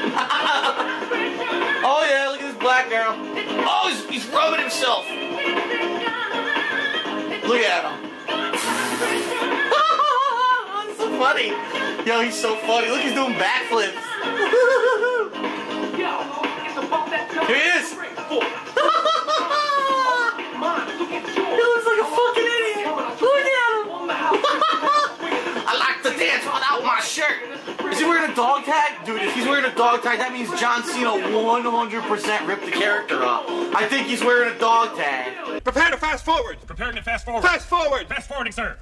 Oh yeah, look at this black girl. Oh, he's, he's rubbing himself. Look at him. That's so funny. Yo, he's so funny. Look, he's doing backflips. Here he is. He looks like a fucking idiot. Look at him. I like to dance without my shirt. Is he wearing a dog tag? Dude, if he's wearing a dog tag, that means John Cena one hundred percent ripped the character off. I think he's wearing a dog tag. Prepare to fast forward. Preparing to fast forward. Fast forward. Fast forwarding, sir.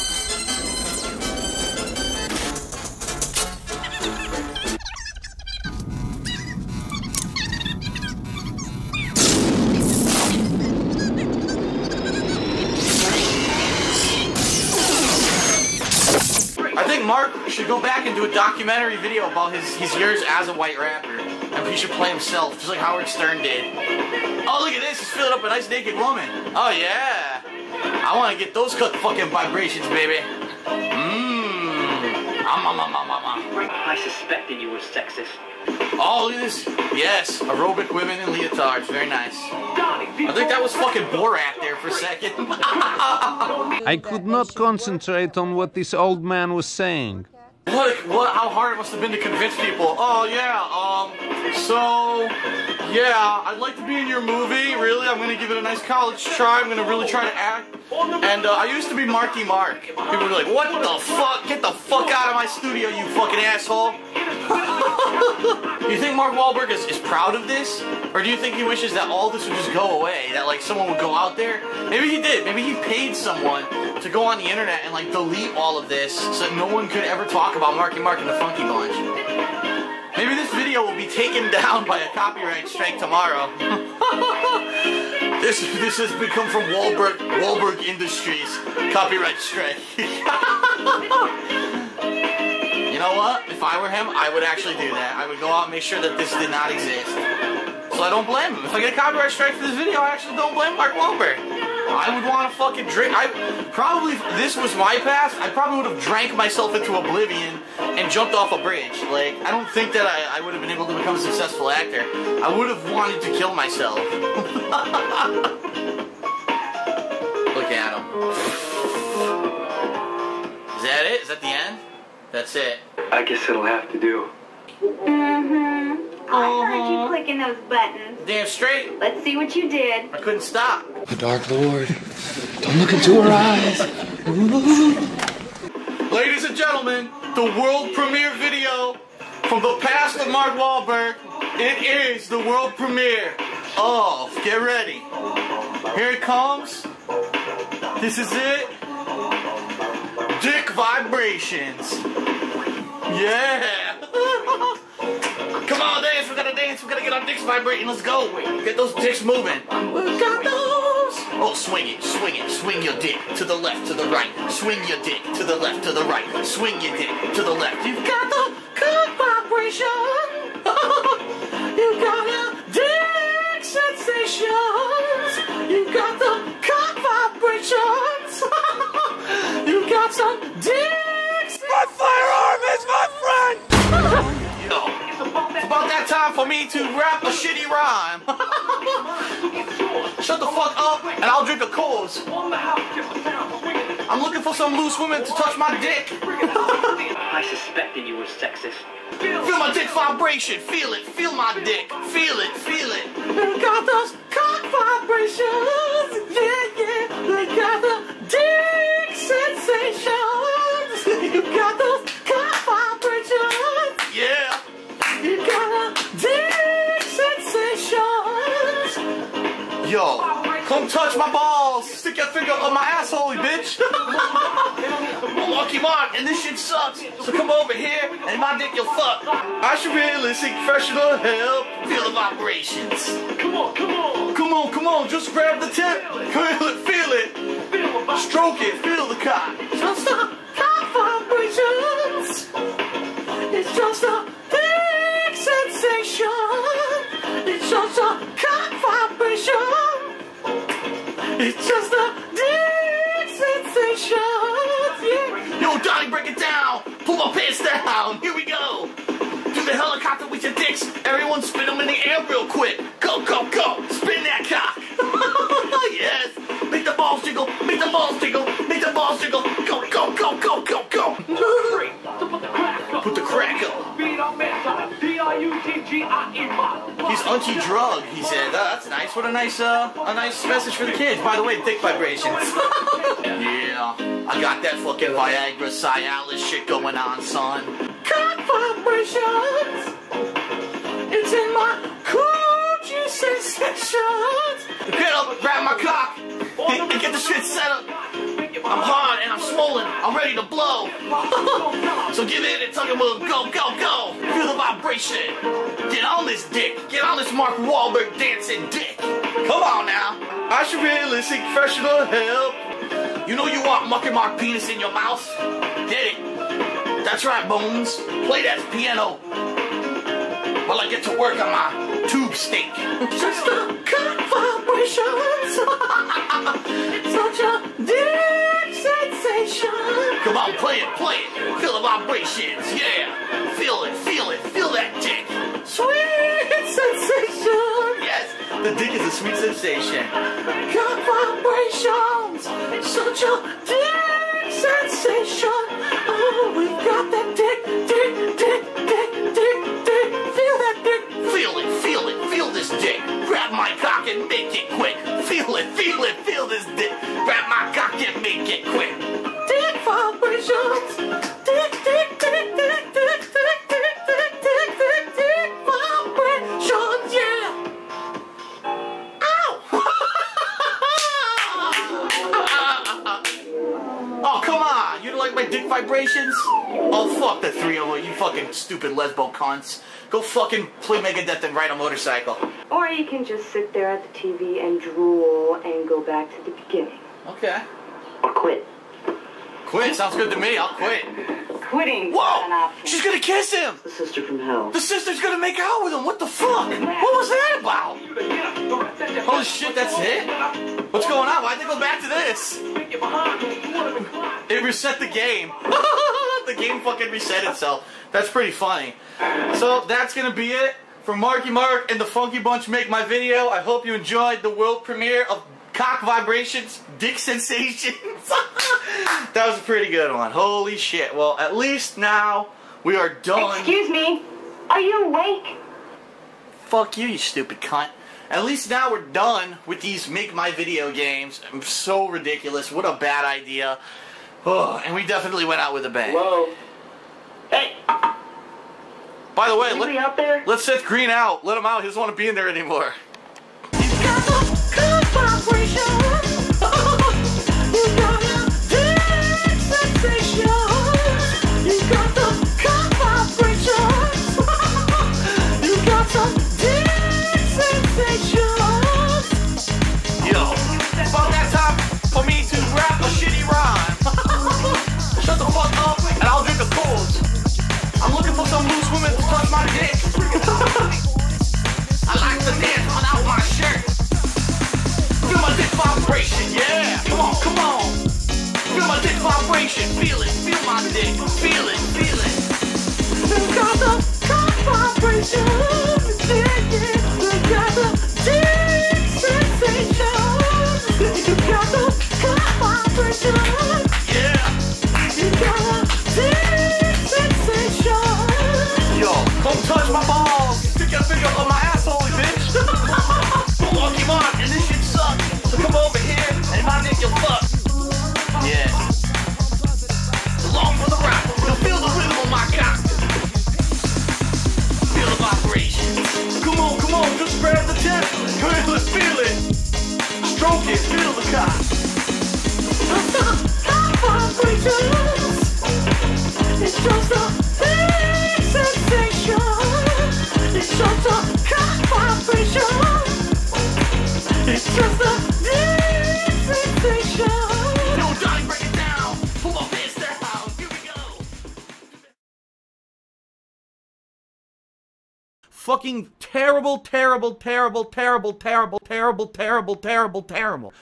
I think Mark should go back and do a documentary video about his, his years as a white rapper. And he should play himself, just like Howard Stern did. Oh, look at this. He's filling up a nice naked woman. Oh, yeah. I want to get those cut fucking vibrations, baby. Mmm. Um, um, um, um, um, um. I suspected you were sexist. Oh, look at this. Yes, aerobic women in leotards. Very nice. I think that was fucking Borat there for a second. I could not concentrate on what this old man was saying. What, what, how hard it must have been to convince people. Oh, yeah, um, so, yeah, I'd like to be in your movie, really. I'm going to give it a nice college try. I'm going to really try to act. And uh, I used to be Marky Mark. People were like, what the fuck? Get the fuck out of my studio, you fucking asshole. Do you think Mark Wahlberg is, is proud of this? Or do you think he wishes that all this would just go away? That, like, someone would go out there? Maybe he did. Maybe he paid someone to go on the internet and, like, delete all of this so that no one could ever talk about Marky Mark and the Funky Bunch. Maybe this video will be taken down by a copyright strike tomorrow. this this has become from Wahlberg Wahlberg Industries. Copyright strike. You know what? If I were him, I would actually do that. I would go out and make sure that this did not exist. So I don't blame him. If I get a copyright strike for this video, I actually don't blame Mark Wahlberg. I would want to fucking drink. I probably, if this was my past, I probably would have drank myself into oblivion and jumped off a bridge. Like, I don't think that I, I would have been able to become a successful actor. I would have wanted to kill myself. Look at him. Is that it? Is that the end? That's it. I guess it'll have to do. Mm-hmm. I heard you clicking those buttons. Damn straight. Let's see what you did. I couldn't stop. The Dark Lord. Don't look into her eyes. Ooh. Ladies and gentlemen, the world premiere video from the past of Mark Wahlberg. It is the world premiere of, get ready. Here it comes. This is it. Dick vibrations. Yeah. Come on, dance. We gotta dance. We gotta get our dicks vibrating. Let's go. Get those dicks moving. We got those. Oh, swing it, swing it. Swing your dick to the left, to the right. Swing your dick to the left, to the right. Swing your dick to the left. You've got the cock vibration. You got the dick sensations. You got the cock vibrations. You got some dicks. My firearm is my friend. Yo, it's about that time for me to rap a shitty rhyme. Shut the fuck up and I'll drink a Coors. I'm looking for some loose women to touch my dick. I suspected you were sexist. Feel my dick vibration. Feel it. Feel my dick. Feel it. Feel it. We got those cock vibrations. Yeah, yeah. We got the dick sensations. You got those cock vibrations. Yeah. You got the dick sensations. Yo, come touch my balls. Stick your finger up my asshole, bitch. Marky Mark, and this shit sucks. So come over here, and my dick you'll fuck. I should really seek professional help. Feel the vibrations. Come on, come on. Come on, come on. Just grab the tip. Feel it, feel it. Stroke it, feel the cock. Just the cock vibrations. It's just a big sensation. It's just a cock vibration. It's just a deep sensation. Yo, Donnie, break it down. Pull my pants down. Here we go. Do the helicopter with your dicks. Everyone spin them in the air real quick. Go, go, go. Spin that cock. Yes. Make the balls jiggle. Make the balls jiggle. Make the balls jiggle. Go, go, go, go, go, go. Put the crack up. He's anti-drug, he said. Oh, that's nice. What a nice, uh, a nice message for the kids. By the way, dick vibrations. Yeah, I got that fucking Viagra, Cialis shit going on, son. Cock vibrations. It's in my coochie sensations. Get up, grab my cock, and, and get the shit set up. I'm hard and I'm swollen. I'm ready to blow. So give in and tug and we'll go, go, go. Feel the vibration. Get on this dick. Get on this Mark Wahlberg dancing dick. Come on now. I should really seek professional help. You know you want Marky Mark penis in your mouth? Get it. That's right, Bones. Play that piano while I get to work on my tube steak. Just the cock vibrations. Such a dick sensation. Come on, play it, play it. Feel the vibrations, yeah. Feel it, feel it, feel that dick. Sweet sensation. Yes, the dick is a sweet sensation. Cock vibrations. Such a dick sensation. Oh, we've got that dick, dick, dick, dick, dick, dick. Feel that dick. Feel it, feel it, feel this dick. Grab my cock and make it quick. Feel it, feel it, feel this dick. Grab my cock and make it quick. Dick vibrations. Dick, dick, dick, dick, dick, dick, dick, dick, dick, dick, dick vibrations, yeah. Ow! Oh, come on. You don't like my dick vibrations? Oh, fuck the three of you, you fucking stupid lesbo cunts. Go fucking play Megadeth and ride a motorcycle. Or you can just sit there at the T V and drool and go back to the beginning. Okay. Or quit. Quit? Sounds good to me. I'll quit. Quitting. Whoa! She's gonna kiss him! The sister from hell. The sister's gonna make out with him! What the fuck? What was that about? Holy shit, that's it? What's going on? Why'd they go back to this? It reset the game. The game fucking reset itself. That's pretty funny. So that's gonna be it for Marky Mark and the Funky Bunch Make My Video. I hope you enjoyed the world premiere of Cock Vibrations, Dick Sensations. That was a pretty good one. Holy shit. Well, at least now we are done. Excuse me. Are you awake? Fuck you, you stupid cunt. At least now we're done with these Make My Video games. I'm so ridiculous. What a bad idea. Oh, and we definitely went out with a bang. Whoa. Hey. By the way, Is let, he out there? let Seth Green out. Let him out. He doesn't want to be in there anymore. Some loose women to touch my dick. I like to dance without my shirt. Feel my dick vibration, yeah. Come on, come on. Feel my dick vibration. Feel it, feel my dick. Feel it, feel it. We got the cock vibration. Yeah, yeah. We got the dick sensation. You got the cock vibration. Yeah. You got the dick sensation. Yo, come touch my balls. Stick your finger on my asshole, bitch. Marky Mark, and this shit sucks. So come over here and my dick will fuck. Yeah. Along for the ride. You'll feel the rhythm of my cock. Feel the vibrations. Come on, come on, just grab the tip. Feel it, feel it. Stroke it, feel the cock. Cock vibrations. It's just a big sensation. It's just a cock vibration. It's just a big sensation. Yo, Johnny, break it down. Pull my pants down. Here we go. Fucking terrible, terrible, terrible, terrible, terrible, terrible, terrible, terrible, terrible.